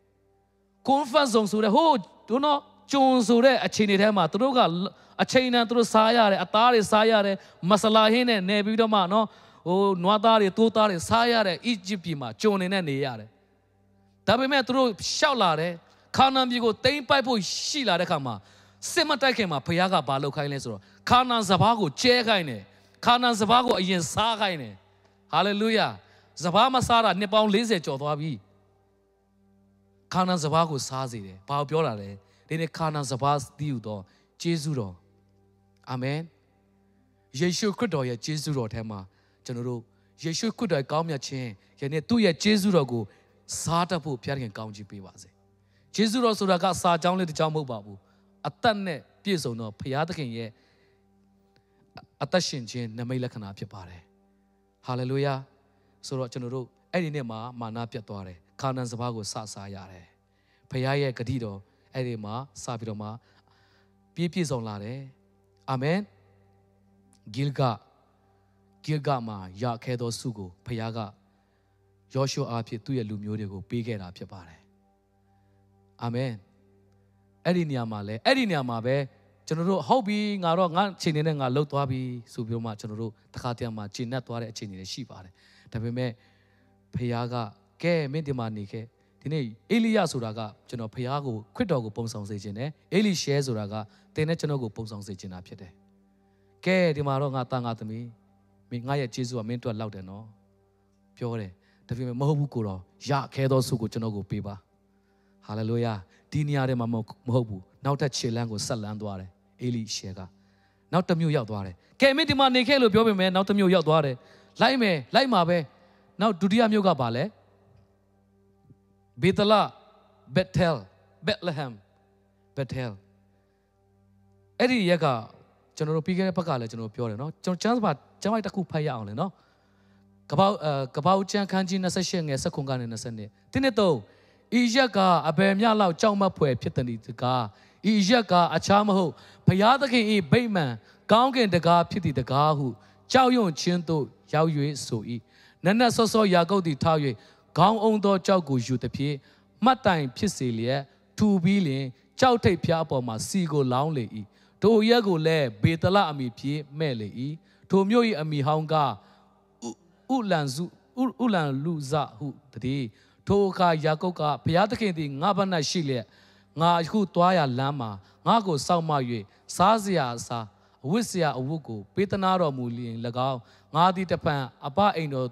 comfort zone ဆိုတဲ့ဟိုတို့နော်ကျုံဆိုတဲ့အခြေအနေထဲမှာသူတို့ကအချိန်တန်သူတို့စားရတယ်အသားတွေစားရတယ်မဆလာဟင်းနဲ့နေပြီးတော့မှနော်နွားသားတွေတိုးသားတွေစားရတဲ့အီဂျစ်ပြည်မှာကျုံနေနေရတယ်ဒါပေမဲ့သူတို့ရှောက်လာတယ်ခါနာန်ပြည်ကိုတိမ့်ပိုက်ဖို့ရှိလာတဲ့ခါမှာစစ်မတိုက်ခင်မှာဘုရားကဘာလုပ်ခိုင်းလဲဆိုတော့ခါနာန်စပါးကိုကျဲခိုင်းတယ်ခါနာန်စပါးကိုအရင်စားခိုင်းတယ်ဟာလေလုယာစပါးမစားတာနှစ်ပေါင်း40ကျော်သွားပြီခါနာန်စပါးကိုစားစေတယ်ဘာပြောတာလဲဒီနေ့ခါနာန်စပါးတည်ယူတော့ဂျေဇုတော်အာမင်ယေရှုခရစ်တော်ရဲ့ဂျေဇုတော်ထဲမှာကျွန်တော်တို့ယေရှုခရစ်တော်ကောင်းမြတ်ခြင်းယနေ့သူ့ရဲ့ဂျေဇုတော်ကိုစားတတ်ဖို့ဘုရားခင်ကောင်းချီးပေးပါစေဂျေဇုတော်ဆိုတာကစာကြောင်းလေးတစ်ကြောင်းမဟုတ်ပါဘူးအသက်နဲ့ပြည့်စုံတော့ဘုရားသခင်ရဲ့အသက်ရှင်ခြင်းနမိတ်လက္ခဏာဖြစ်ပါတယ်ဟာလေလုယာဆိုတော့ကျွန်တော်တို့အဲ့ဒီနေ့မှာမာနပြတ်သွားတယ်ခါနာန်စပါးကိုစစားရတယ်ဘုရားရဲ့ဂတိတော်အဲ့ဒီမှာစပြီးတော့မှပြည့်စုံလာတယ်အာမင်ဂိလဂမှာရခဲ့သောဆုကိုဘုရားကယောရှုအားဖြင့်သူ့ရဲ့လူမျိုးတွေကိုပေးခဲ့တာဖြစ်ပါတယ်အာမင်အဲ့ဒီနေရာမှာပဲကျွန်တော်တို့ဟုတ်ပြီငါတော့ငါချိန်နေနဲ့ငါလှုပ်သွားပြီဆိုပြီးတော့မှကျွန်တော်တို့တခါတည်းမှာကျင့်내သွားတဲ့အချိန်တွေရှိပါတယ်ဒါပေမဲ့ဘုရားကကဲမင်းဒီမှာနေခဲ့ဒီနေ့အေလိယဆိုတာကကျွန်တော်ဘုရားကိုခရစ်တော်ကိုပုံဆောင်စေခြင်းနဲ့အေလိရှဲဆိုတာကတင်နဲ့ကျွန်တော်ကိုပုံဆောင်စေခြင်းတာဖြစ်တယ်ကဲဒီမှာတော့ငါသားငါသမီးမင်းငါရဲ့ကျေးဇူးကမင်းတို့လောက်တယ်နော်ပြောတယ်ဒါပေမဲ့မဟုတ်ဘူးကိုတော့ရခဲသောဆုကိုကျွန်တော်ကိုပေးပါဟာလေလုယာဒီနေရာထဲမှာမဟုတ်ဘူးနောက်ထပ်ခြေလမ်းကိုဆက်လန်းသွားတယ်အေလိရှဲကနောက်တစ်မျိုးရောက်သွားတယ်ကဲမင်းဒီမှာနေခဲ့လို့ပြောပေမဲ့နောက်တစ်မျိုးရောက်သွားတယ်လိုက်မှာပဲနောက်ဒုတိယမျိုးကပါလဲဘေသလဘက်တယ်ဘက်လဟမ်ဘက်တယ်အဲ့ဒီရက်ကကျွန်တော်တို့ပြီးခဲ့တဲ့ဘက်ကလည်းကျွန်တော်ပြောတယ်နော်ကျွန်တော်ကျမ်းစာကျမ်းပိုက်တစ်ခုဖတ်ရအောင်လေနော်ကပောက်ကျမ်းခန်းကြီး28ငယ်19ကနေ20ဒီနေ့တော့ဤရက်ကအဘယ်မျှလောက်ကြောက်မက်ဖွယ်ဖြစ်တဲ့ဒီကားဤရက်ကအချားမဟုတ်ဘုရားသခင်ဤဗိမာန်ကောင်းကင်တကားဖြစ်သည့်တကားဟုကြောက်ရွံ့ခြင်းသို့ရောက်၍ဆို၏နက်နက်စောစောယာကုပ်သည်ထား၍ခေါင်းအုံသောကြောက်ကိုယူသည်ဖြင့်မှတ်တိုင်ဖြစ်စေလျက်ထူပြီးလျင်ကြောက်ထိပ်ဖျားပေါ်မှာစီကိုလောင်းလေ၏ထိုရက်ကိုလည်းဘေတလအမည်ဖြင့်မဲ့လေ၏ထိုမြို့၏အမည်ဟောင်းကဥလန်လူဇဟုတည်းထိုအခါယာကုပ်ကဘုရားသခင်သည်ငါဘက်၌ရှိလျက်ငါအခုသွားရလမ်းမှာငါကိုစောင့်မ၍စားစရာအစားအဝတ်စရာအဝတ်ကိုပေးသနာတော်မူလျင်၎င်းငါသည်တပံအပအိမ်တော်သို့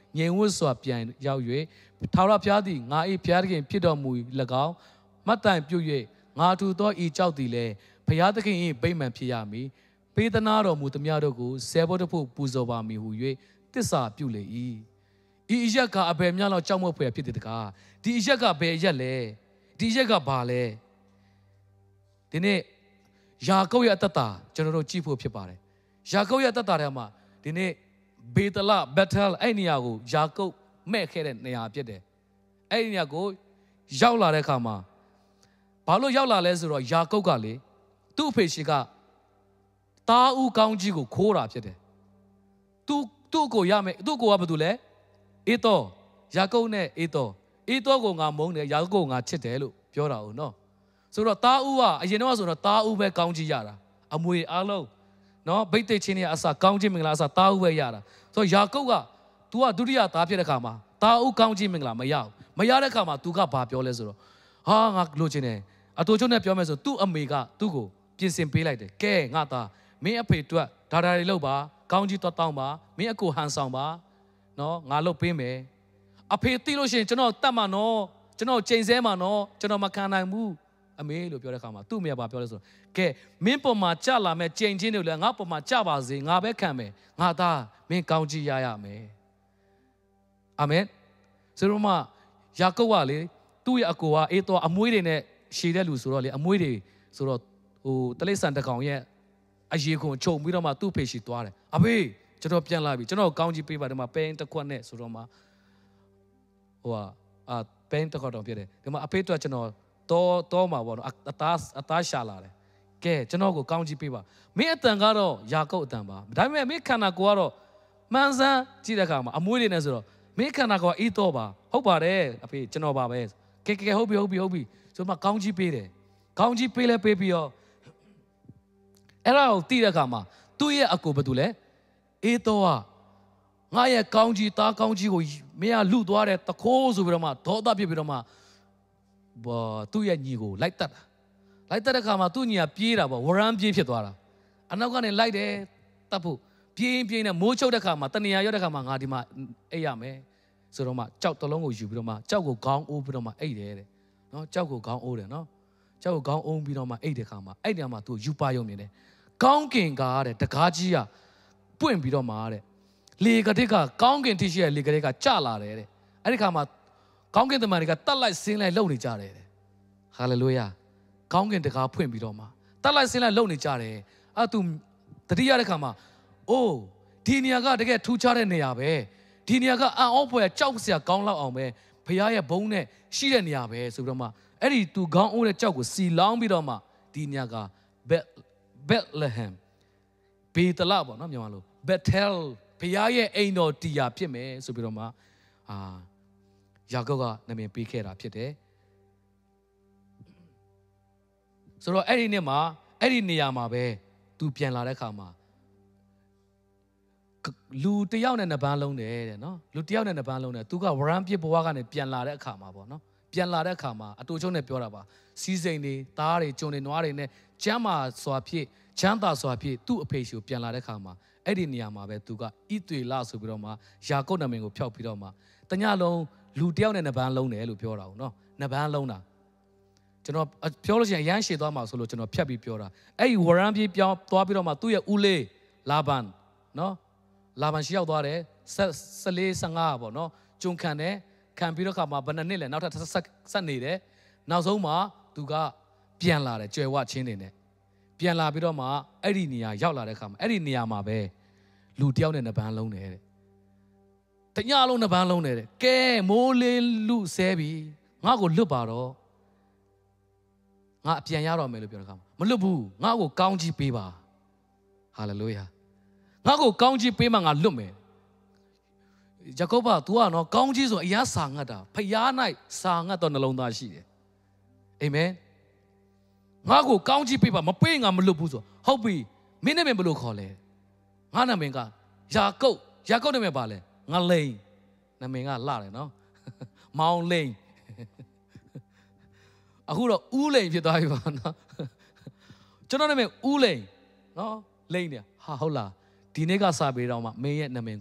ငြိမ်ဝတ်စွာပြန်ရောက်၍ထာဝရဘုရားသည်ငါ၏ဘုရားသခင်ဖြစ်တော်မူ၎င်းမှတ်တိုင်ပြု၍ငါထူသောဤကြောက်သည်လည်းဘုရားသခင်၏ဗိမာန်ဖြစ်ရမည်ပေးသနာတော်မူသမျှတို့ကိုဆဲဖို့တဖို့ပူဇော်ပါမည်ဟု၍တစ္ဆာပြုလေ၏ဤအရက်ကအဘယ်များလောက်ကြောက်မွဖွယ်ဖြစ်တဲ့တကားဒီအရက်ကဘယ်ရက်လဲဒီအရက်ကဘာလဲဒီနေ့ယာကုပ်ရဲ့အသက်တာကျွန်တော်တို့ကြည့်ဖို့ဖြစ်ပါတယ်ယာကုပ်ရဲ့အသက်တာထဲမှာဒီနေ့ဘေတလဘက်တယ်အဲ့နေရာကိုယာကုပ်မဲ့ခဲ့တဲ့နေရာဖြစ်တယ်အဲ့ဒီနေရာကိုရောက်လာတဲ့အခါမှာဘာလို့ရောက်လာလဲဆိုတော့ယာကုပ်ကလေသူ့အဖေရှိကတားဦးကောင်းကြီးကိုခိုးတာဖြစ်တယ်သူ့ကိုရမယ်သူ့ကိုကဘာတူလဲအေသောယာကုပ်နဲ့အေသောကိုငါမုန်းတယ်ယာကုပ်ကိုငါချစ်တယ်လို့ပြောတာဟုတ်နော်ဆိုတော့တားဦးကအရင်တော့ဆိုတော့တားဦးပဲကောင်းကြီးရတာအမွေအားလုံးနော်ဗိတ်သိက်ချင်းတွေအစားကောင်းကြီးမင်္ဂလာအစားတားဦးပဲရတာဆိုတော့ယာကုပ်က तू ကဒုတိယသားဖြစ်တဲ့ခါမှာတားဦးကောင်းကြီးမင်္ဂလာမရဘူးမရတဲ့ခါမှာ तू ကဘာပြောလဲဆိုတော့ဟာငါလိုချင်တယ်အတူချုံနဲ့ပြောမယ်ဆိုသူ့အမေကသူ့ကိုပြင်ဆင်ပေးလိုက်တယ်ကဲငါသားမင်းအဖေအတွက်ဒါတွေလုပ်ပါကောင်းကြီးတောင်းပါမင်းအကိုဟန်ဆောင်ပါနော်ငါလုပ်ပေးမယ်အဖေသိလို့ရှိရင်ကျွန်တော်တတ်မှာနော်ကျွန်တော်ချိန်ဆဲမှာနော်ကျွန်တော်မခံနိုင်ဘူးအမေလို့ပြောတဲ့ခါမှာသူ့အမေကပြောလဲဆိုတော့ကဲမင်းပေါ်မှာကြလာမဲ့ချိန်ချင်းတွေလည်းငါပေါ်မှာကြပါစေငါပဲခံမယ်ငါသားမင်းကောင်းကြီးရရမယ်အာမင်ဆိုတော့မှယာကုပ်ကလေသူ့ရဲ့အကိုကအေးတော့အမွှေးတွေနဲ့ရှည်တဲ့လူဆိုတော့လေအမွှေးတွေဆိုတော့ဟိုတလိษံတကောင်ရဲ့အရေခွန်ချုပ်ပြီးတော့မှသူ့ဖေရှိသွားတယ်အဖေကျွန်တော်ပြန်လာပြီကျွန်တော်ကောင်းကြီးပေးပါဒီမှာပဲတစ်ခွက်နဲ့ဆိုတော့မှဟိုဟာပဲတစ်ခွက်တော့ပြတယ်ဒီမှာအဖေတို့ကျွန်တော်တော့မှာပေါ့နော်အသားရှာလာတယ်ကဲကျွန်တော်ကိုကောင်းကြီးပေးပါမင်းအတန်ကတော့ယာကုပ်အတန်ပါဒါပေမဲ့မင်းခန္ဓာကိုယ်ကတော့မှန်စမ်းကြည့်တဲ့အခါမှာအမွှေးတွေနဲ့ဆိုတော့မင်းခန္ဓာကိုယ်အေးတော့ပါဟုတ်ပါတယ်အဖေကျွန်တော်ပါပဲကဲဟုတ်ပြီဆိုမှကောင်းကြီးပေးတယ်ကောင်းကြီးပေးလဲပေးပြီးတော့အဲ့ဒါကိုသိတဲ့အခါမှာသူ့ရဲ့အကိုဘာတူလဲအေးတော့ငါရဲ့ကောင်းကြီးသားကောင်းကြီးကိုမင်းကလူသွားတယ်တခိုးဆိုပြီးတော့မှဒေါသဖြစ်ပြီးတော့မှသူ့ရဲ့ညီကိုလိုက်တက်တဲ့အခါမှာသူ့ညီကပြေးတာပေါ့ဝရမ်းပြေးဖြစ်သွားတာအနောက်ကနေလိုက်တယ်တတ်ဖို့ပြေးနဲ့မိုးချုပ်တဲ့အခါမှာတနေရာရောက်တဲ့အခါမှာငါဒီမှာအိပ်ရမယ်ဆိုတော့မှကြောက်တလုံးကိုယူပြီးတော့မှကြောက်ကိုခေါင်းအိုးပြီးတော့မှအိပ်တယ်တဲ့နော်ကြောက်ကိုခေါင်းအိုးတယ်နော်ကြောက်ကိုခေါင်းအုံးပြီးတော့မှအိပ်တဲ့အခါမှာအဲ့ဒီမှာသူယူပါယုံနေတယ်ကောင်းကင်ကားတဲ့တကားကြီးကပွင့်ပြီးတော့မှတဲ့လေကတိကကောင်းကင်ထိရှိတဲ့လေကတိကကျလာတယ်တဲ့အဲ့ဒီခါမှာကောင်းကင်တမန်တွေကတတ်လိုက်ဆင်းလိုက်လှုပ်နေကြတယ်တဲ့ဟာလေလုယာကောင်းကင်တကားဖွင့်ပြီးတော့မှတတ်လိုက်ဆင်းလိုက်လှုပ်နေကြတယ်အဲ့သူတတိယတဲ့ခါမှာအိုးဒီနေရာကတကယ်ထူးခြားတဲ့နေရာပဲဒီနေရာကအံ့ဩဖွယ်ကြောက်စရာကောင်းလောက်အောင်ပဲဘုရားရဲ့ဘုန်းနဲ့ရှိတဲ့နေရာပဲဆိုပြီးတော့မှအဲ့ဒီသူခေါင်းအိုးတဲ့ကြောက်ကိုစီလောင်းပြီးတော့မှဒီနေရာကဘက်လဟမ်ဘေတလပေါ့နော်မြန်မာလိုဘက်တယ်ဘုရားရဲ့အိမ်တော်တီယာဖြစ်မယ်ဆိုပြီးတော့မှယာကုပ်ကနာမည်ပေးခဲ့တာဖြစ်တယ်ဆိုတော့အဲ့ဒီနေ့မှာအဲ့ဒီနေရာမှာပဲသူပြန်လာတဲ့ခါမှာလူတယောက်နဲ့နှစ်ပန်းလုံးတယ်တဲ့နော်လူတယောက်နဲ့နှစ်ပန်းလုံးတယ်သူကဝရမ်းပြစ်ဘဝကနေပြန်လာတဲ့အခါမှာပေါ့နော်ပြန်လာတဲ့အခါမှာအတူချုံနဲ့ပြောတာပါစီးစိမ်တွေသားတွေကျုံတွေနွားတွေနဲ့ကျမ်းမာစွာဖြစ်ချမ်းသာစွာဖြစ်သူ့အဖေရှိကိုပြန်လာတဲ့အခါမှာအဲ့ဒီနေရာမှာပဲသူကဣသွေလဆိုပြီးတော့မှယာကုပ်နာမည်ကိုဖျောက်ပြီးတော့မှတညလုံးလူတယောက်နဲ့နှစ်ပန်းလုံးတယ်လို့ပြောတာဟုတ်နော်နှစ်ပန်းလုံးတာကျွန်တော်ပြောလို့ရှိရင်အရန်ရှည်သွားမှာဆိုလို့ကျွန်တော်ဖြတ်ပြီးပြောတာအဲ့ဒီဝရမ်းပြေးပြောင်းသွားပြီးတော့မှသူ့ရဲ့ဦးလေးလာဘန်နော်လာဘန်ရှိရောက်သွားတယ်14-15ပေါ့နော်ကျုံခံတယ်ခံပြီးတော့ခါမှာဘယ်နှစ်နှစ်လဲနောက်ထပ်ဆက်နေတယ်နောက်ဆုံးမှသူကပြန်လာတယ်ကြွယ်ဝချင်းနေနဲ့ပြန်လာပြီးတော့မှအဲ့ဒီနေရာရောက်လာတဲ့ခါမှာအဲ့ဒီနေရာမှာပဲလူတယောက်နဲ့နှစ်ပန်းလုံးတယ်တဲ့တညလုံးနှစ်ပန်းလုံးတယ်တဲ့ကဲမိုးလေးလူဆဲပြီငါ့ကိုလွတ်ပါတော့ငါအပြန်ရတော့မယ်လို့ပြောတဲ့ခါမှာမလွတ်ဘူးငါ့ကိုကောင်းကြီးပေးပါဟာလေလုယာငါ့ကိုကောင်းကြီးပေးမှငါလွတ်မယ်ယာကုပ်က तू ကနော်ကောင်းကြီးဆိုအရာစာငတ်တာဖျား၌စာငတ်တော့နှလုံးသားရှိတယ်အာမင်ငါ့ကိုကောင်းကြီးပေးပါမပေးငါမလွတ်ဘူးဆိုဟုတ်ပြီမင်းနာမည်ဘယ်လိုခေါ်လဲငါနာမည်ကယာကုပ်နာမည်ပါလဲငါလိန်နာမည်ကလှတယ်နော်မောင်လိန်အခုတော့ဦးလိန်ဖြစ်သွားပြီပါနော်ကျွန်တော်နာမည်ဦးလိန်နော်လိန်တယ်ဟာဟုတ်လားဒီနေ့ကစပေးတော့မှမင်းရဲ့နာမည်ကို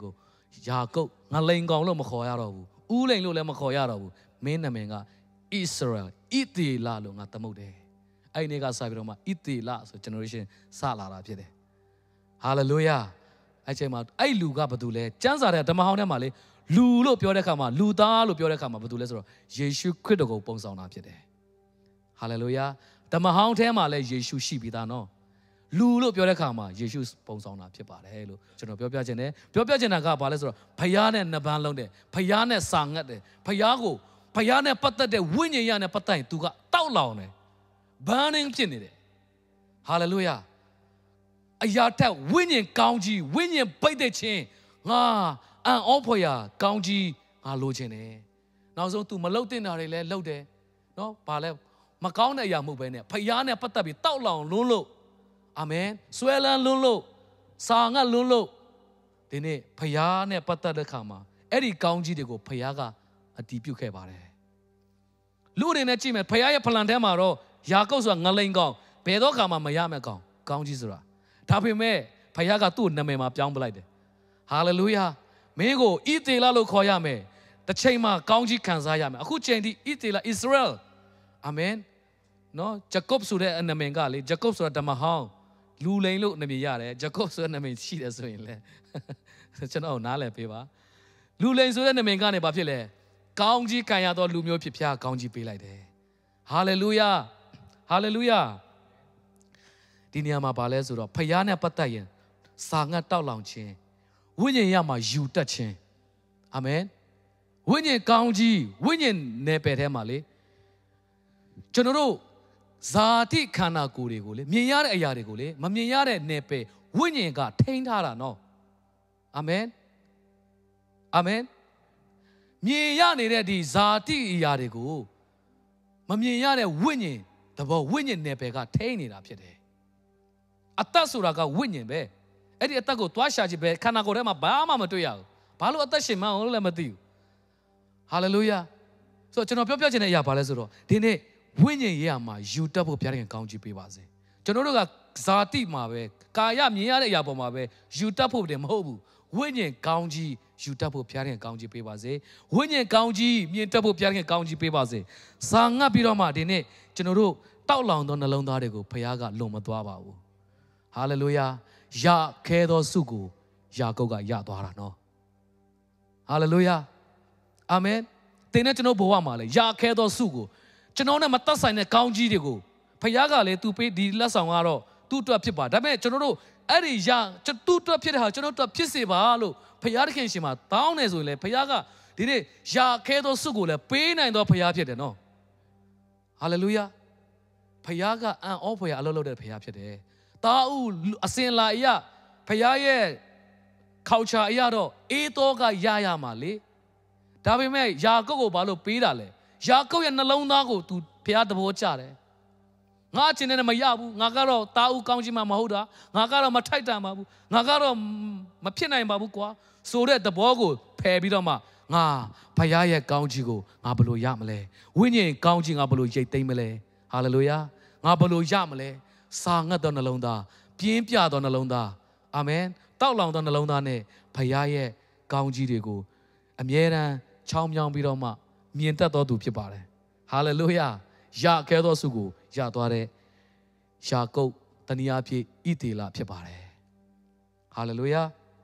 ယာကုပ်ငလိန်ကောင်လို့မခေါ်ရတော့ဘူးဥလိန်လို့လည်းမခေါ်ရတော့ဘူးမင်းနာမည်ကဣသရေလဣသေလလို့ငါသမုတ်တယ်အဲ့ဒီနေ့ကစပြီးတော့မှဣသေလဆို generation စလာတာဖြစ်တယ်ဟာလေလုယာအဲ့ချိန်မှာအဲ့လူကဘာတူလဲကျမ်းစာတဲ့ဓမ္မဟောင်းထဲမှာလေလူလို့ပြောတဲ့အခါမှာလူသားလို့ပြောတဲ့အခါမှာဘာတူလဲဆိုတော့ယေရှုခရစ်တော်ကိုပုံဆောင်တာဖြစ်တယ်ဟာလေလုယာဓမ္မဟောင်းထဲမှာလည်းယေရှုရှိပြီးသားနော်လူလို့ပြောတဲ့အခါမှာယေရှုပုံဆောင်တာဖြစ်ပါတယ်လို့ကျွန်တော်ပြောပြချင်တယ်ပြောပြချင်တာကဘာလဲဆိုတော့ဖယားနဲ့နှစ်ပန်းလုံးတယ်ဖယားနဲ့စာငတ်တယ်ဖယားနဲ့ပတ်သက်တဲ့ဝိညာဉ်ရနဲ့ပတ်သက်ရင်သူကတောက်လောင်တယ် burning ဖြစ်နေတယ်ဟာလေလုယာအရာထက်ဝိညာဉ်ကောင်းကြီးဝိညာဉ်ပိတ်တဲ့ခြင်းငါအံ့ဩဖွယ်ရာကောင်းကြီးငါလိုချင်တယ်နောက်ဆုံး तू မလှုပ်တင်တာတွေလည်းလှုပ်တယ်နော်ဘာလဲမကောင်းတဲ့အရာမဟုတ်ဘဲနဲ့ဖယားနဲ့ပတ်သက်ပြီးတောက်လောင်လွန်းလို့အာမင်ဆွဲလန်းလွန်းလို့စာငတ်လွန်းလို့ဒီနေ့ဖယားနဲ့ပတ်သက်တဲ့ခါမှာအဲ့ဒီကောင်းကြီးတွေကိုဖယားကအတည်ပြုခဲ့ပါတယ်လူတွေနဲ့ကြည့်မယ်ဖယားရဲ့ဖလန်ထဲမှာတော့ယာကုပ်ဆိုတာငလိန်ကောင်ဘယ်တော့ခါမှမရမယ့်ကောင်ကောင်းကြီးဆိုတာဒါပေမဲ့ဖယားကသူ့နာမည်မှာပြောင်းပလိုက်တယ်ဟာလေလုယာမင်းကိုဣသေလလို့ခေါ်ရမယ်တစ်ချိန်မှာကောင်းကြီးခံစားရမယ်အခုချိန်ထိဣသေလ Israel အာမင်နော်ဂျကုပ်ဆိုတဲ့နာမည်ကလေဂျကုပ်ဆိုတာဓမ္မဟောင်းလူလိန်လို့နာမည်ရတယ်ဂျကုပ်ဆိုတဲ့နာမည်ရှိတယ်ဆိုရင်လေကျွန်တော်နားလည်ပေးပါလူလိန်ဆိုတဲ့နာမည်ကနေဘာဖြစ်လဲကောင်းကြီးခံရသောလူမျိုးဖြစ်ဖျားကောင်းကြီးပေးလိုက်တယ်ဟာလေလုယာဟာလေလုယာဒီနေရာမှာဘာလဲဆိုတော့ဖယားနဲ့ပတ်သက်ရင်စာငတ်တောက်လောင်ခြင်းဝိညာဉ်ရမှာယူတတ်ခြင်းအာမင်ဝိညာဉ်ကောင်းကြီးဝိညာဉ်နယ်ပယ်ထဲမှာလေကျွန်တော်တို့ဇာတိခန္ဓာကိုယ်တွေကိုလေမြင်ရတဲ့အရာတွေကိုလေမမြင်ရတဲ့နယ်ပယ်ဝိညာဉ်ကထိန်းထားတာနော်အာမင်အာမင်မြင်ရနေတဲ့ဒီဇာတိအရာတွေကိုမမြင်ရတဲ့ဝိညာဉ်သဘောဝိညာဉ်နယ်ပယ်ကထိန်းနေတာဖြစ်တယ်အသက်ဆိုတာကဝိညာဉ်ပဲအဲ့ဒီအသက်ကိုတွားရှာကြည့်ပဲခန္ဓာကိုယ်ထဲမှာဘာမှမတွေ့ရဘူးဘာလို့အသက်ရှင်မှန်းလည်းမသိဘူးဟာလေလုယာဆိုတော့ကျွန်တော်ပြောပြချင်တဲ့အရာဘာလဲဆိုတော့ဒီနေ့ဝိညာဉ်ရေးရမှာယူတတ်ဖို့ဘုရားခင်ကောင်းချီးပေးပါစေကျွန်တော်တို့ကဇာတိမှာပဲကာယမြင်ရတဲ့အရာပေါ်မှာပဲယူတတ်ဖို့တည်းမဟုတ်ဘူးဝိညာဉ်ကောင်းကြီးယူတတ်ဖို့ဘုရားခင်ကောင်းချီးပေးပါစေဝိညာဉ်ကောင်းကြီးမြင်တတ်ဖို့ဘုရားခင်ကောင်းချီးပေးပါစေစာငတ်ပြီးတော့မှဒီနေ့ကျွန်တော်တို့တောက်လောင်သောနှလုံးသားတွေကိုဘုရားကလွန်မသွားပါဘူးဟာလေလုယာရခဲသောစုကိုယာကုပ်ကရသွားတာနော်ဟာလေလုယာအာမင်တင်းနဲ့ကျွန်တော်ဘဝမှာလေရခဲသောစုကိုကျွန်တော်နဲ့မသက်ဆိုင်တဲ့ကောင်းကြီးတွေကိုဖခင်ကလည်းသူပေးဒီလက်ဆောင်ကတော့သူ့အတွက်ဖြစ်ပါဒါပေမဲ့ကျွန်တော်တို့အဲ့ဒီရသူ့အတွက်ဖြစ်တဲ့ဟာကျွန်တော်တို့ဖြစ်စေပါလို့ဖခင်တခင်ရှင်မှာတောင်းနေဆိုရင်လေဖခင်ကဒီနေ့ရခဲသောစုကိုလည်းပေးနိုင်သောဖခင်ဖြစ်တယ်နော်ဟာလေလုယာဖခင်ကအံ့ဩဖွယ်အလုပ်လုပ်တဲ့ဖခင်ဖြစ်တယ်တာဥအစင်လာအရာဖခင်ရဲ့ခေါချာအရာတော့အေးတော့ကရမှာလေဒါပေမဲ့ယာကုပ်ကိုဘာလို့ပေးတာလဲယာကုပ်ရဲ့နှလုံးသားကိုသူဘုရားသဘောကျတယ်ငါအချင်းနဲ့မရဘူးငါကတော့တာဦးကောင်းချင်မှမဟုတ်တာငါကတော့မထိုက်တန်ပါဘူးငါကတော့မဖြစ်နိုင်ပါဘူးကွာဆိုတဲ့သဘောကိုဖယ်ပြီးတော့မှငါဘုရားရဲ့ကောင်းချီးကိုငါဘယ်လိုရမလဲဝိညာဉ်ကောင်းချီးငါဘယ်လိုရိတ်သိမ်းမလဲဟာလေလုယာငါဘယ်လိုရမလဲစာငတ်သောနှလုံးသားပြင်းပြသောနှလုံးသားအာမင်တောက်လောင်သောနှလုံးသားနဲ့ဘုရားရဲ့ကောင်းချီးတွေကိုအမြဲတမ်းချောင်းမြောင်းပြီးတော့မှမြင်တတ်တော်သူဖြစ်ပါတယ်ဟာလေလုယာရခဲသောစုကိုရသွားတဲ့ယာကုပ်တနည်းအားဖြင့်ဣသေလဖြစ်ပါတယ်ဟာလေလုယာ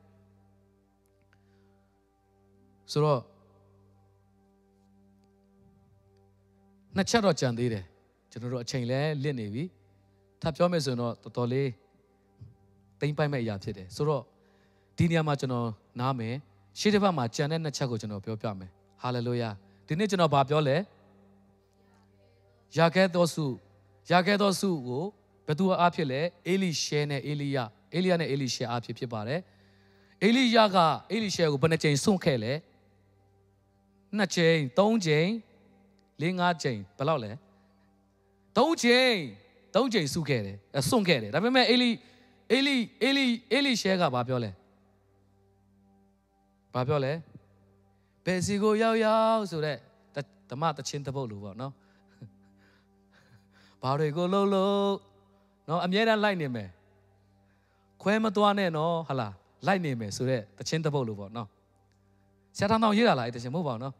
ဆိုတော့နှစ်ချက်တော့ကြံသေးတယ်ကျွန်တော်တို့အချိန်လဲလစ်နေပြီထပ်ပြောမယ်ဆိုရင်တော့တော်တော်လေးတိမ့်ပိုက်မဲ့အရာဖြစ်တယ်ဆိုတော့ဒီနေရာမှာကျွန်တော်နားမယ်ရှေ့တစ်ပတ်မှာကြံတဲ့နှစ်ချက်ကိုကျွန်တော်ပြောပြမယ်ဟာလေလုယာဒီနေ့ကျွန်တော်ဗာပြောလဲယာခဲသောစုကိုဘယ်သူအားဖြစ်လဲအေလိရှဲနဲ့အေလိယနဲ့အေလိရှဲအားဖြစ်ပါတယ်အေလိယကအေလိရှဲကိုဘယ်နှကြိမ်စွန့်ခဲ့လဲ2ကြိမ်3ကြိမ်4 5ကြိမ်ဘယ်လောက်လဲ3ကြိမ်စွန့်ခဲ့တယ်ဒါပေမဲ့အေလိရှဲကဘာပြောလဲဘယ်စီကိုရောက်ဆိုတဲ့ဓမ္မတခြင်းတပုတ်လို့ပေါ့နော်ဘာတွေကိုလှုပ်နော်အမြဲတမ်းလိုက်နေမယ်ခွဲမသွားနဲ့နော်ဟလာလိုက်နေမယ်ဆိုတဲ့တခြင်းတပုတ်လို့ပေါ့နော်ဆရာတော်ရေးတာလားအဲ့တချင်မဟုတ်ပါဘူးနော်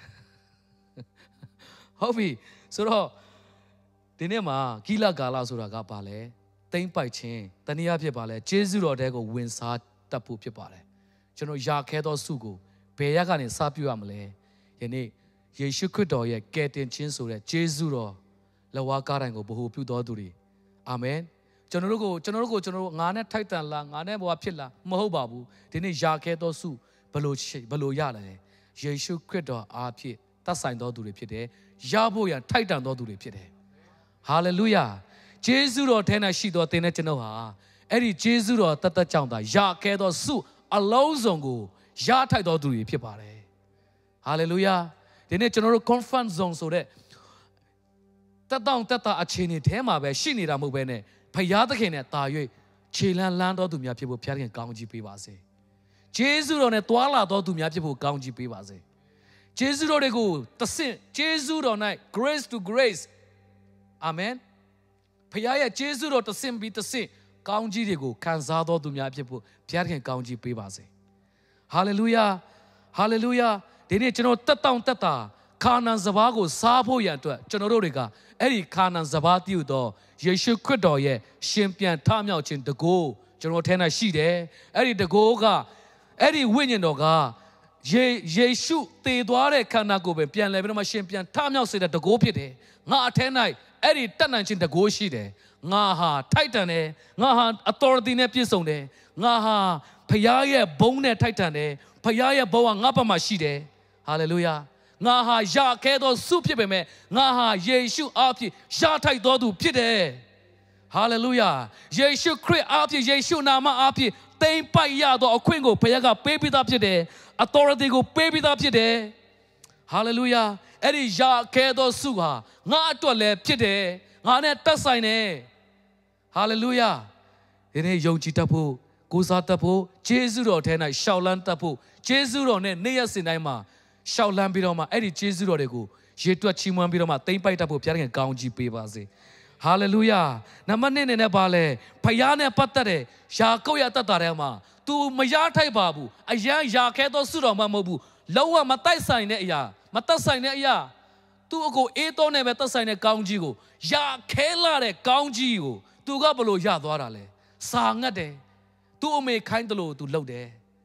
ဟုတ်ပြီဆိုတော့ဒီနေ့မှာဂိလကာလဆိုတာကဘာလဲသိမ့်ပိုက်ခြင်းတနည်းအားဖြင့်ဘာလဲဂျေဇုတော်တဲကိုဝင်စားတတ်ဖို့ဖြစ်ပါတယ်ကျွန်တော်ယာခဲသောစုကိုဘယ်ရက်ကနေစပြုရမလဲယနေ့ယေရှုခရစ်တော်ရဲ့ကယ်တင်ခြင်းဆိုတဲ့ဂျေဇုတော်လက်ဝါးကားတိုင်းကိုဗဟုပြုတော်သူတွေအာမင်ကျွန်တော်တို့ငါနဲ့ထိုက်တန်လားငါနဲ့ဘဝဖြစ်လားမဟုတ်ပါဘူးဒီနေ့ယာခဲသောစုဘလို့ရလဲယေရှုခရစ်တော်အားဖြင့်တတ်ဆိုင်တော်သူတွေဖြစ်တယ်ရဖို့ရန်ထိုက်တန်တော်သူတွေဖြစ်တယ်ဟာလေလုယာဂျေဇုတော်ထဲ၌ရှိတော်သင်တဲ့ကျွန်တော်ဟာအဲ့ဒီဂျေဇုတော်တတ်ကြောင့်သာယာခဲသောစုအလုံးစုံကိုရထိုက်တော်သူတွေဖြစ်ပါတယ်ဟာလေလုယာဒီနေ့ကျွန်တော်တို့ comfort zone ဆိုတဲ့တက်တာအခြေအနေထဲမှာပဲရှိနေတာမဟုတ်ဘဲနဲ့ဖယားသခင်နဲ့တာ၍ခြေလန်းလန်းတော်သူများဖြစ်ဖို့ဖယားသခင်ကောင်းကြီးပေးပါစေဂျေဇုတော်နဲ့တွာလာတော်သူများဖြစ်ဖို့ကောင်းကြီးပေးပါစေဂျေဇုတော်တွေကိုတဆင့်ဂျေဇုတော်၌ grace to grace အာမင်ဖယားရဲ့ဂျေဇုတော်တဆင့်ပြီးတဆင့်ကောင်းကြီးတွေကိုခံစားတော်သူများဖြစ်ဖို့ဘုရားသခင်ကောင်းကြီးပေးပါစေဟာလေလုယာဟာလေလုယာဒီနေ့ကျွန်တော်တက်တာခါနန်စဘာကိုစားဖို့ရန်အတွက်ကျွန်တော်တို့တွေကအဲ့ဒီခါနန်စဘာတည်သောယေရှုခရစ်တော်ရဲ့ရှင်ပြန်ထမြောက်ခြင်းတကိုးကျွန်တော်ထဲ၌ရှိတယ်အဲ့ဒီတကိုးကအဲ့ဒီဝိညာဉ်တော်ကယေရှုတည်သွားတဲ့ခန္ဓာကိုယ်ပဲပြန်လဲပြီးတော့မှရှင်ပြန်ထမြောက်စေတဲ့တကိုးဖြစ်တယ်ငါအထဲ၌အဲ့ဒီတတ်နိုင်ခြင်းတကိုးရှိတယ်ငါဟာထိုက်တန်တယ်ငါဟာ authority နဲ့ပြည့်စုံတယ်ငါဟာဖခင်ရဲ့ဘုန်းနဲ့ထိုက်တန်တယ်ဖခင်ရဲ့ဘုန်းကငါ့ဘက်မှာရှိတယ်ဟာလေလုယာငါဟာယာခဲသောစုဖြစ်ပေမဲ့ငါဟာယေရှုအားဖြင့်ယာထိုက်တော်သူဖြစ်တယ်ဟာလေလုယာယေရှုခရစ်အားဖြင့်ယေရှုနာမအားဖြင့်သိမ့်ပိုက်ရသောအခွင့်ကိုဘုရားကပေးပြီးသားဖြစ်တယ် authority ကိုပေးပြီးသားဖြစ်တယ်ဟာလေလုယာအဲ့ဒီယာခဲသောစုဟာငါအတွက်လည်းဖြစ်တယ်ငါနဲ့တက်ဆိုင်တယ်ဟာလေလုယာဒီနေ့ယုံကြည်တတ်ဖို့ကိုးစားတတ်ဖို့ဂျေဇုတော်ထဲ၌ရှောက်လန်းတတ်ဖို့ဂျေဇုတော်နဲ့နေ့ရက်စဉ်တိုင်းမှာရှောက်လန်းပြီးတော့မှအဲ့ဒီဂျေဇုတော်တွေကိုရေတွက်ချီးမွမ်းပြီးတော့မှသိမ့်ပိုက်တတ်ဖို့ဘုရားသခင်ကောင်းကြီးပေးပါစေဟာလေလုယာနံပါတ်1နဲ့ပါလဲဖယားနဲ့ပတ်သက်တဲ့ယာကုပ်ရတတ်တာထဲမှာ तू မရထိုက်ပါဘူးအရန်ယာခဲသောစုတော်မှမဟုတ်ဘူးလုံးဝမတိုက်ဆိုင်တဲ့အရာမသက်ဆိုင်တဲ့အရာ तू အကိုအေးတော်နဲ့ပဲသက်ဆိုင်တဲ့ကောင်းကြီးကိုယာခဲလာတဲ့ကောင်းကြီးကို तू ကဘလို့ရသွားတာလဲစာငတ်တယ် तू အမေခိုင်းတယ်လို့ तू လှုပ်တယ်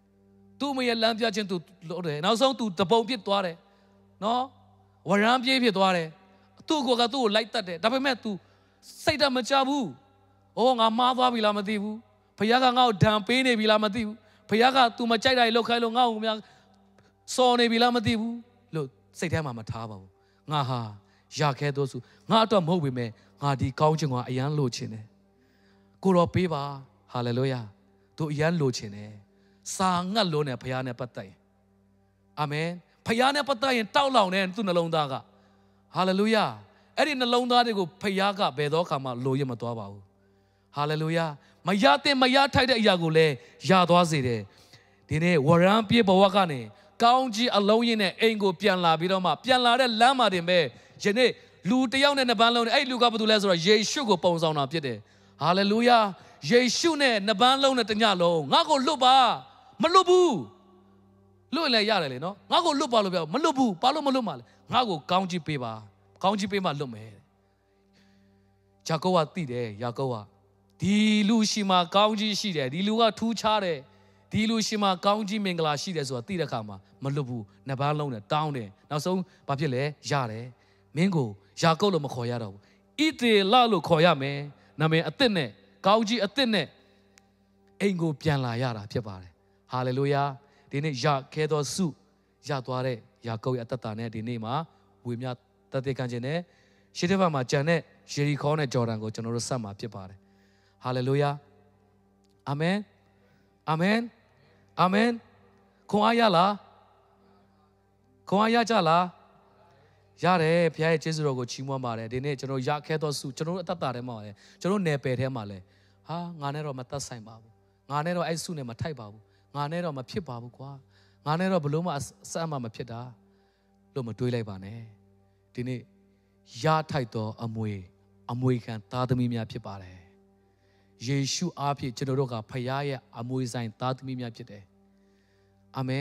तू အမေရဲ့လမ်းပြခြင်း तू လှုပ်တယ်နောက်ဆုံး तू တပုံပြစ်သွားတယ်နော်ဝရမ်းပြေးဖြစ်သွားတယ်သူ့ကိုကသူ့ကိုလိုက်တတ်တယ်ဒါပေမဲ့ तू စိတ်ဓာတ်မချဘူးအော်ငါမှားသွားပြီလားမသိဘူးဖခင်ကငါ့ကိုဒဏ်ပေးနေပြီလားမသိဘူးဖခင်က तू မကြိုက်တာတွေလုပ်ခိုင်းလို့ငါ့ကိုများစော်နေပြီလားမသိဘူးလို့စိတ်ထဲမှာမထားပါဘူးငါဟာရခဲသောစုငါအတွက်မဟုတ်ပေမဲ့ငါဒီကောင်းခြင်းကအရန်လိုချင်တယ်ကိုတော်ပေးပါဟာလေလုယာသူအရန်လိုချင်တယ်စာငတ်လို့နဲ့ဖခင်နဲ့ပတ်သက်ရင်အာမင်ဖခင်နဲ့ပတ်သက်ရင်တောက်လောင်တဲ့သူ့နှလုံးသားကဟာလေလုယာအဲ့ဒီနှလုံးသားတွေကိုဖခင်ကဘယ်တော့မှလိုရမသွားပါဘူးဟာလေလုယာမရတဲ့မရထိုက်တဲ့အရာကိုလည်းရသွားစေတယ်ဒီနေ့ဝရမ်းပြေဘဝကနေကောင်းကြီးအလုံးရင်းနဲ့အိမ်ကိုပြန်လာပြီးတော့မှပြန်လာတဲ့လမ်းမှာတင်ပဲယနေ့လူတယောက်နဲ့နှစ်ပန်းလုံးနဲ့အဲ့လူကဘာတူလဲဆိုတော့ယေရှုကိုပုံဆောင်တာဖြစ်တယ်ဟာလေလုယာယေရှုနဲ့နှစ်ပန်းလုံးနဲ့တညလုံးငါ့ကိုလွတ်ပါမလွတ်ဘူးလွတ်လည်းရတယ်လေနော်ငါ့ကိုလွတ်ပါလို့ပြောမလွတ်ဘူးဘာလို့မလွတ်မှာလဲငါ့ကိုကောင်းကြီးပေးပါကောင်းကြီးပေးမှလွတ်မယ်ယာကုပ်ကသိတယ်ယာကုပ်ကဒီလူရှိမှကောင်းကြီးရှိတယ်ဒီလူကထူးခြားတယ်ဒီလူရှိမှကောင်းကြီးမင်္ဂလာရှိတယ်ဆိုတာသိတဲ့အခါမှာမလွတ်ဘူးနှစ်ပန်းလုံးနဲ့တောင်းတယ်နောက်ဆုံးဘာဖြစ်လဲရတယ်မင်းကိုယာကုပ်လို့မခေါ်ရတော့ဘူးဣသေလလို့ခေါ်ရမယ်နာမည်အသစ်နဲ့ကောင်းကြီးအသစ်နဲ့အိမ်ကိုပြန်လာရတာဖြစ်ပါတယ်ဟာလေလုယာဒီနေ့ရခဲသောစုရသွားတဲ့ယာကုပ်ရဲ့အသက်တာနဲ့ဒီနေ့မှာဝေမျှတသက်ခံခြင်းနဲ့ရှေ့တစ်ဖက်မှာဂျန်နဲ့ယေရီခေါနဲ့ဂျော်ဒန်ကိုကျွန်တော်တို့ဆက်မှာဖြစ်ပါတယ်ဟာလေလုယာအာမင်အာမင်အာမင်ခွန်အားရလားခွန်အားရကြလားရတယ်ဘုရားရဲ့ကျေးဇူးတော်ကိုချီးမွမ်းပါတယ်ဒီနေ့ကျွန်တော်ရခဲသောစုကျွန်တော်တို့အသက်တာထဲမှာလည်းကျွန်တော်နယ်ပယ်ထဲမှာလည်းဟာငါနဲ့တော့မသက်ဆိုင်ပါဘူးငါနဲ့တော့အဲ့စုနဲ့မထိုက်ပါဘူးငါနဲ့တော့မဖြစ်ပါဘူးကွာငါနဲ့တော့ဘလို့မှအဆအမှမဖြစ်တာလို့မတွေးလိုက်ပါနဲ့ဒီနေ့ရထိုက်သောအမွေခံသားသမီးများဖြစ်ပါတယ်ယေရှုအားဖြင့်ကျွန်တော်တို့ကဖခင်ရဲ့အမွေဆိုင်သားသမီးများဖြစ်တယ်အာမင်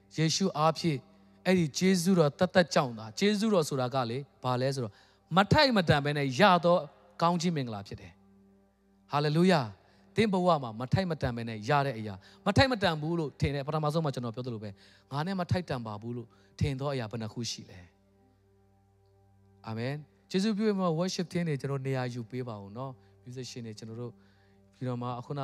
ယေရှုအားဖြင့်အဲ့ဒီဂျေဇုတော်တတ်ကြောင့်သာဂျေဇုတော်ဆိုတာကလေဘာလဲဆိုတော့မထိုက်မတန်ပဲနဲ့ရတော့ကောင်းခြင်းမင်္ဂလာဖြစ်တယ်ဟာလေလုယာတင်းဘဝမှာမထိုက်မတန်ပဲနဲ့ရတဲ့အရာမထိုက်မတန်ဘူးလို့ထင်တယ်ပထမဆုံးမှာကျွန်တော်ပြောသလိုပဲငါနဲ့မထိုက်တန်ပါဘူးလို့ထင်သောအရာဘယ်နှခုရှိလဲအာမင်ကျေးဇူးပြုမှာ worship တင်းနေကျွန်တော်နေရာယူပေးပါဦးเนาะ musician တွေကျွန်တော်တို့ပြီးတော့မှအခုန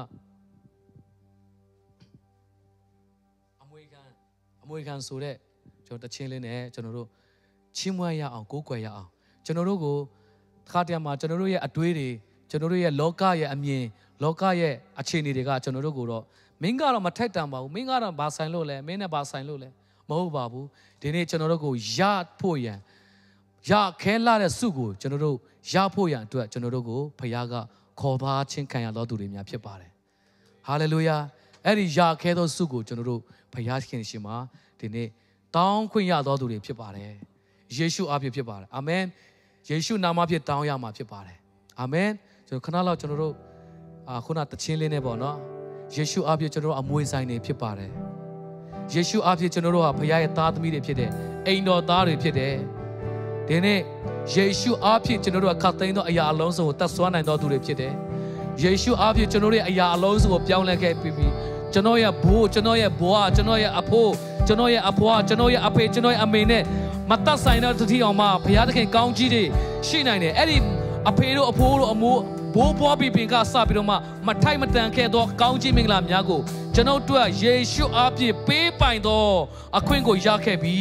အမွေခံဆိုတဲ့ကျွန်တော်တချင်းလေးနဲ့ကျွန်တော်တို့ချီးမွမ်းရအောင်ကိုးကွယ်ရအောင်ကျွန်တော်တို့ကိုတစ်ခါတည်းမှာကျွန်တော်တို့ရဲ့အတွေးတွေကျွန်တော်တို့ရဲ့လောကရဲ့အမြင်လောကရဲ့အခြေအနေတွေကကျွန်တော်တို့ကိုတော့မင်းကတော့မထိုက်တန်ပါဘူးမင်းကတော့ဘာဆိုင်လို့လဲမင်းနဲ့ဘာဆိုင်လို့လဲမဟုတ်ပါဘူးဒီနေ့ကျွန်တော်တို့ကိုရဖို့ရန်ရခဲလာတဲ့စုကိုကျွန်တော်တို့ရဖို့ရန်အတွက်ကျွန်တော်တို့ကိုဖခင်ကခေါ်ပါချင်းခံရတော်သူတွေများဖြစ်ပါတယ်ဟာလေလုယာအဲ့ဒီရခဲသောစုကိုကျွန်တော်တို့ဖခင်ရှင်မှာဒီနေ့တောင်းခွင့်ရတော်သူတွေဖြစ်ပါတယ်ယေရှုအားဖြင့်ဖြစ်ပါတယ်အာမင်ယေရှုနာမဖြင့်တောင်းရမှာဖြစ်ပါတယ်အာမင်ကျွန်တော်ခဏလောက်ကျွန်တော်တို့ခုနတချင်းလေးနဲ့ပေါ့နော်ယေရှုအားဖြင့်ကျွန်တော်တို့အမွေဆိုင်တွေဖြစ်ပါတယ်ယေရှုအားဖြင့်ကျွန်တော်တို့ဟာဖခင်ရဲ့သားသမီးတွေဖြစ်တယ်အိမ်တော်သားတွေဖြစ်တယ်ဒီနေ့ယေရှုအားဖြင့်ကျွန်တော်တို့အခတ်သိမ်းသောအရာအလုံးစုံကိုတတ်ဆွမ်းနိုင်တော်သူတွေဖြစ်တယ်ယေရှုအားဖြင့်ကျွန်တော်တို့ရဲ့အရာအလုံးစုံကိုပြောင်းလဲခဲ့ပြီးကျွန်တော်ရဲ့ဘိုးကျွန်တော်ရဲ့ဘွားကျွန်တော်ရဲ့အဖိုးကျွန်တော်ရဲ့အဖွားကျွန်တော်ရဲ့အဖေကျွန်တော်ရဲ့အမေနဲ့မတတ်ဆိုင်တဲ့တတိအောင်မှာဘုရားသခင်ကောင်းကြီးတွေရှိနိုင်တယ်အဲ့ဒီအဖေတို့အဖိုးတို့အမိုးဘိုးဘွားပြီးပင်ကစပြီးတော့မှမထိုက်မတန်ခဲ့သောကောင်းကြီးမင်္ဂလာများကိုကျွန်တော်တို့ယေရှုအားဖြင့်ပေးပိုင်သောအခွင့်ကိုရခဲ့ပြီ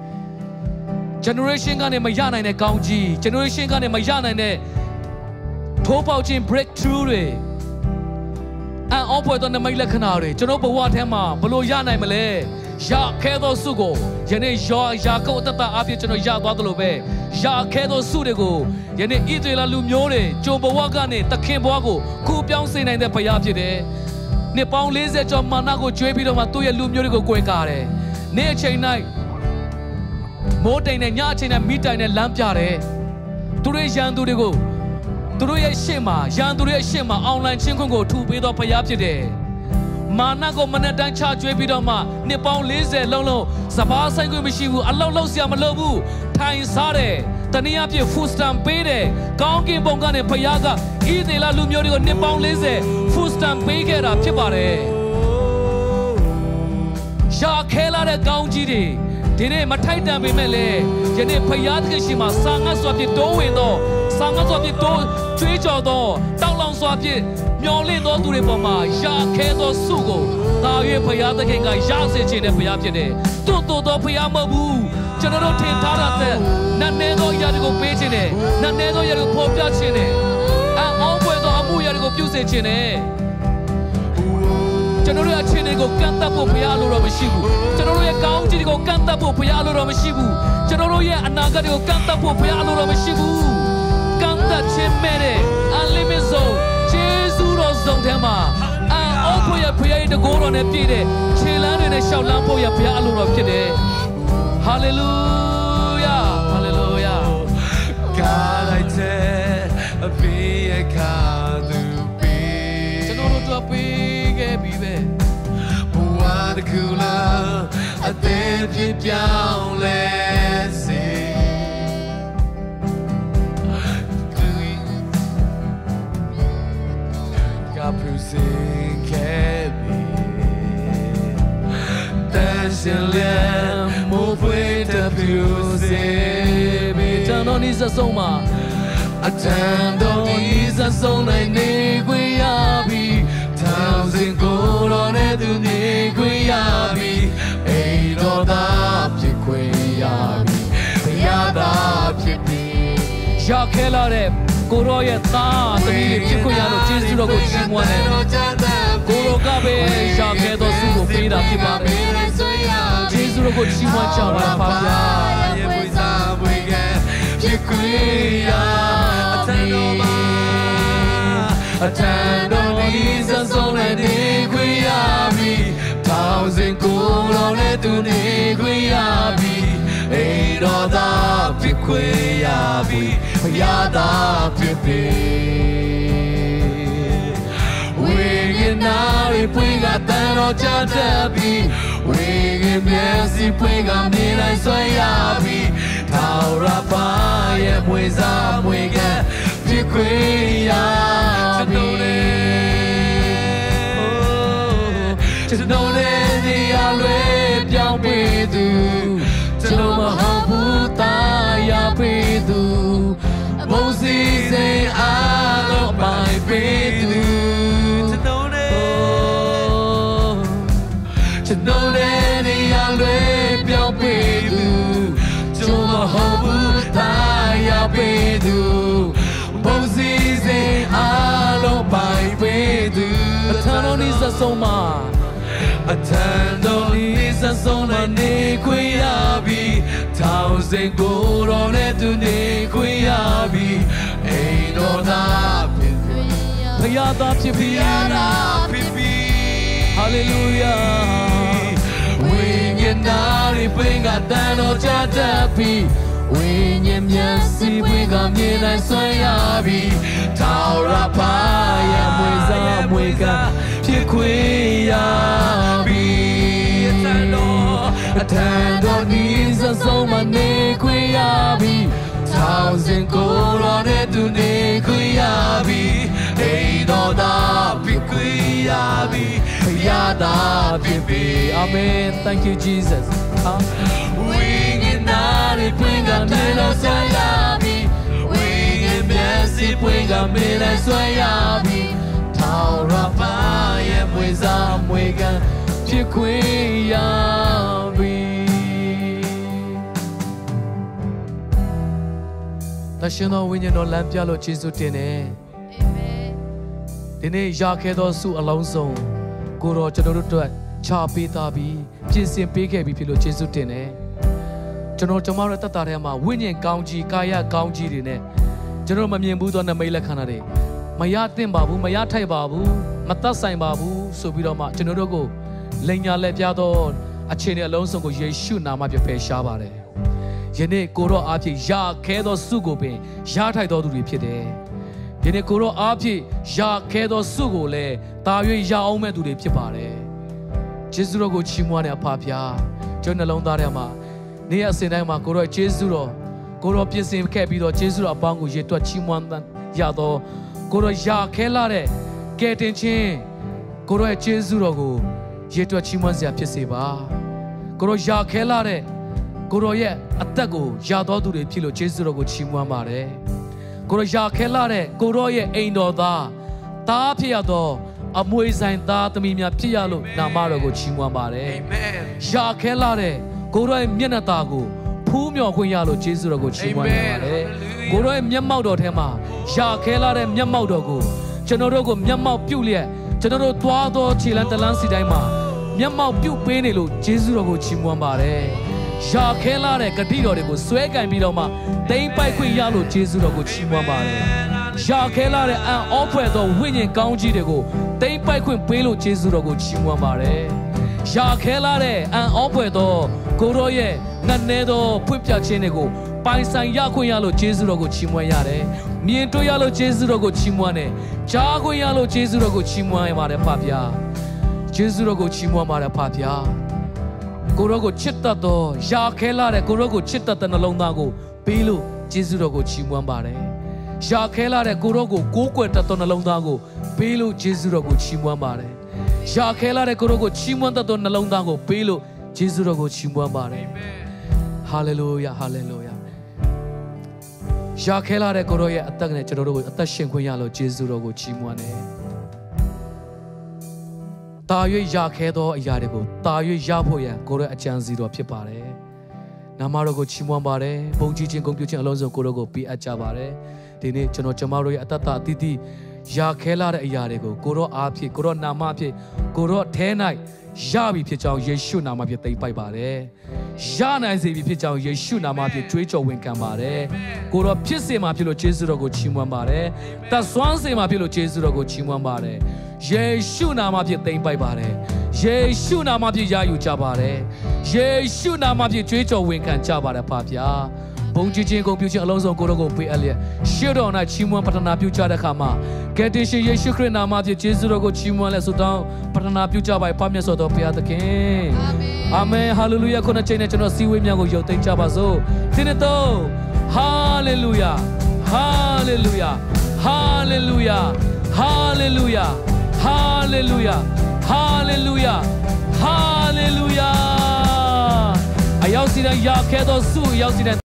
generation ကနေမရနိုင်တဲ့ကောင်းကြီး generation ကနေမရနိုင်တဲ့ထိုးပေါက်ခြင်း breakthrough တွေအော်ဖွယ်သောနမိတ်လက္ခဏာတွေကျွန်တော်ဘဝထဲမှာဘလို့ရနိုင်မလဲရခဲသောစုကိုယနေ့ရာကုတ်တတအပြည့်ကျွန်တော်ရသွားသလိုပဲရခဲသောစုတွေကိုယနေ့ဣသရေလလူမျိုးတွေဂျုံဘဝကနေသခင်ဘဝကိုကူပြောင်းစေနိုင်တဲ့ဘုရားဖြစ်တယ်။နှစ်ပေါင်း40ကျော်မာနကိုကျွေးပြီးတော့မှသူ့ရဲ့လူမျိုးတွေကိုကွယ်ကာတယ်။နေ့အချိန်၌မိုးတိမ်နဲ့ညအချိန်နဲ့မိတိုင်နဲ့လမ်းပြတယ်။သူတို့ရန်သူတွေကိုသူတို့ရဲ့ရှေ့မှာရန်သူတွေရဲ့ရှေ့မှာအွန်လိုင်းချင်းခွင့်ကိုထူပေးသောဘုရားဖြစ်တယ်။မာနကိုမနဲ့တန်းချကျွေးပြီးတော့မှနှစ်ပေါင်း40လုံးစပားဆိုင်ခွင့်မရှိဘူးအလောက်လောက်ဆရာမလုပ်ဘူးထိုင်စားတယ်တနည်းအားဖြင့်ဖူစတန်ပေးတယ်ကောင်းကင်ဘုံကနေဘုရားကဣသရေလလူမျိုးတွေကိုနှစ်ပေါင်း40ဖူစတန်ပေးခဲ့တာဖြစ်ပါတယ်ရှာခဲလာတဲ့ကောင်းကြီးတွေဒီနေ့မထိုက်တန်ပေမဲ့လည်းယနေ့ဘုရားသခင်ရှင်မှာစာငတ်စွာဖြင့်တိုးဝင်သောစာငတ်စွာဖြင့်တိုးချွေးကြော်သောတောက်လောင်စွာဖြင့်မျောလင့်သောသူတွေပေါ်မှာရှာခဲသောစုကိုသာ၍ဘုရားသခင်ကရစေခြင်းနဲ့ဘုရားဖြစ်တယ်။တွတ်တော်သောဘုရားမဟုတ်ဘူး။ကျွန်တော်တို့ထင်ထားတဲ့နတ်နေသောအရာတွေကိုပေးခြင်းနဲ့နတ်နေသောအရာတွေကိုဖော်ပြခြင်းနဲ့အောင်းပွဲသောအမှုအရာတွေကိုပြုစေခြင်းနဲ့ကျွန်တော်တို့ရဲ့အခြေအနေကိုကန့်သတ်ဖို့ဘုရားလိုတော့မရှိဘူးကျွန်တော်တို့ရဲ့ကောင်းကြီးတွေကိုကန့်သတ်ဖို့ဘုရားလိုတော့မရှိဘူးကျွန်တော်တို့ရဲ့အနာဂတ်တွေကိုကန့်သတ်ဖို့ဘုရားလိုတော့မရှိဘူးကန့်သတ်ခြင်းမဲ့တဲ့ unlimited zone ကျေးဇူးတော်ဆုံးထဲမှာအောက်ဖို့ရဘုရားရဲ့တကိုးတော်နဲ့ပြည့်တဲ့ခြေလမ်းတွေနဲ့ရှောက်လမ်းဖို့ရဘုရားအလိုတော်ဖြစ်တယ် hallelujah hallelujah God I tell be a God to be ကျွန်တော်တို့ပေးခဲ့ပြီပဲဘဝတစ်ခုလုံးအသက်ပြပြောင်းလဲစေPusing kebi Tashilam Mufweta pusing Tanoniza soma Atandoniza sona Negwiyabi Thousand Korone tu Negwiyabi Eidoda Pikwiyabi Yada Pipi Shakelareကိုရောရဲ့သားသမီးတွေဖြစ်ခွင့်ရလို့ကျေးဇူးတော်ကိုချီးမွမ်းတယ်ကိုရောကပဲရှာခဲ့သောဆုကိုပေးတာဖြစ်ပါမယ်ကျေးဇူးတော်ကိုချီးမွမ်းကြပါပါဗျာရဲ့ပွေစားပွေကဖြစ်ခွင့်ရအထံတော်မှာအထံတော်ဤစဆုံးနဲ့နေခွင့်ရပြီထောင်စဉ်ကိုရောနဲ့သူနေခွင့်ရပြီအိတော်သာဖြစ်ခွင့်ရပြီဘုရားသာဖြစ်ပြီဝိညာဉ် nari puega tano chatapi wege mercy puega mira soyabi taura pa ye mueza muega piquia Chanone di alwe piang pedu Chanoma habuta ya pedu Mosi se alo pai pedu Chanone di alwe piang pedu Chanoma habuta ya pedu Mosi se alo pai pedu Tanoni sa soma Attendo Lisa sono nei qui abi Thousand gorone tu nei qui abi Ei no da pipi Piada pipi Hallelujah Wingenari pinga dano chatapi Winge miasi pinga miena soyabi Taura paya mueza muega Piquia Attendo Nisa soma ne quiabi Thousand corone tu ne quiabi Ei no da piquiabi Yada pipi Amen. Thank you Jesus. Wingin nari pinga mena soyabi Wingin mercy pinga mena soyabi Taura pa ye mueza muega Piquia National Winnie no Lampialo Jesu Tene. Amen. Tene Yakedo Su Alonso. Goro Chanoruta Chapi Tabi. Jinsin Pike Pilo Jesu Tene. General Tomara Tatarema, Winnie Gaunji, Kaya Gaunji Dine. General Mamian Budo and the Mela Canare. Mayatin Babu, Mayatai Babu, Matasai Babu, Subidoma, Generogo, Lenya Lepiado, Achene Alonso, Yeshu Nama Shabare. Yene Goro Api, Ya Kedo Sugobe, Yatai Dodu Pide. Yene Goro Api, Ya Kedo Sugole, Tayu Yaome du Pipare. Jesurogo Chimwane Papia, John Alondarema, Nia Senama, Goro Jesuro, Goro Pisim Capido, Jesura Bangu, Yetua Chimwan Yado, Goro Ya Kelare, Getting Chin, Goro Jesurogo, Yetua Chimanzia Piseba, Goro Ya Kelare. Goroye Atago Yado de Pilo Jesurogo Chimwamare Goroya Kelare Goroye Ainoda Tapiado Amoizain Datamia Pialo Namarogo Chimwamare Amen. Ya Kelare Goroy Mianatago Pumio Guayalo Jesurogo Chimwamare Goroy Miamaudo Tema Ya Kelare Miamaudogo Generogo Miamau Pulia General Tuado Chilantalansi Daima Miamau Pu Penelo Jesurogo Chimwamare Ya Kelare Kadiro de Swega and Bidoma, they by Quiyalo Jesurogo Chimwamare. Ya Kelare and Opedo winning Gaunji de go, they by Quim Pelo Jesurogo Chimwamare. Ya Kelare and Opedo, Goroye, Nanedo, Pupia Chenego, Paisan Yakoyalo Jesurogo Chimwayare, Miento Yalo Jesurogo Chimwane, Jago Yalo Jesurogo Chimwamare Papia, Jesurogo Chimwamare Papia. Gorogo Chitato, Ya Kelare, Gorogo Chitata Nalondago, Pilu, Jesurogo Chimwambare. Ya Kelare, Gorogo, Goquetato Nalondago, Pilu, Jesurogo Chimwambare. Ya Kelare, Gorogo Chimwandato Nalondago, Pilu, Jesurogo Chimwambare. Hallelujah, hallelujah. Ya Kelare, Goroya, Atagane, Chorogo, Atashinquayalo, Jesurogo Chimwane. Tayu Yakedo Yarigo, Tayu Yapoya, Goro Achanziro Pipare, Namarogo Chimwambare, Bonjin Computing Alonso Gorogo, P. Achabare, Dine Chano Chamaro Atata Titi, Yakela Yarigo, Goro Api, Goro Namapi, Goro Tenai, Yabi Pichao Yeshu Namapi Taipare, Jana Zibi Pichao Yeshu Namapi, Twitcho Winkambare, Goro Pisima Pilo Jesurogo Chimwambare, Taswanse Mapilo Jesurogo Chimwambare. Yeshu Namapi Taipare, Yeshu Namapi Yayu Chabare, Yeshu Namapi Twitcho Winkan Chabare Papia, ဘုံကြီးချင်းကိုပြုခြင်းအလုံးစုံကိုရောကိုပေးအပ်လျက်ရှေ့တော်၌ချီးမွမ်းပတနာပြုကြတဲ့အခါမှာကယ်တင်ရှင်ယေရှုခရစ်နာမဖြင့်ယေရှုတော်ကိုချီးမွမ်းလက်ဆုတောင်းပတနာပြုကြပါ၏ဖမြတ်စွာသောဘုရားသခင်အာမင်ဟာလေလုယာခုနချိန်နဲ့ကျွန်တော်စီဝေးများကိုယုံသိမ်းကြပါစို့ဒီနေ့တော့ဟာလေလုယာဟာလေလုယာဟာလေလုယာဟာလေလုယာဟာလေလုယာဟာလေလုယာဟာလေလုယာအရောက်စီတဲ့ရခဲ့သောဆုအရောက်စီတဲ့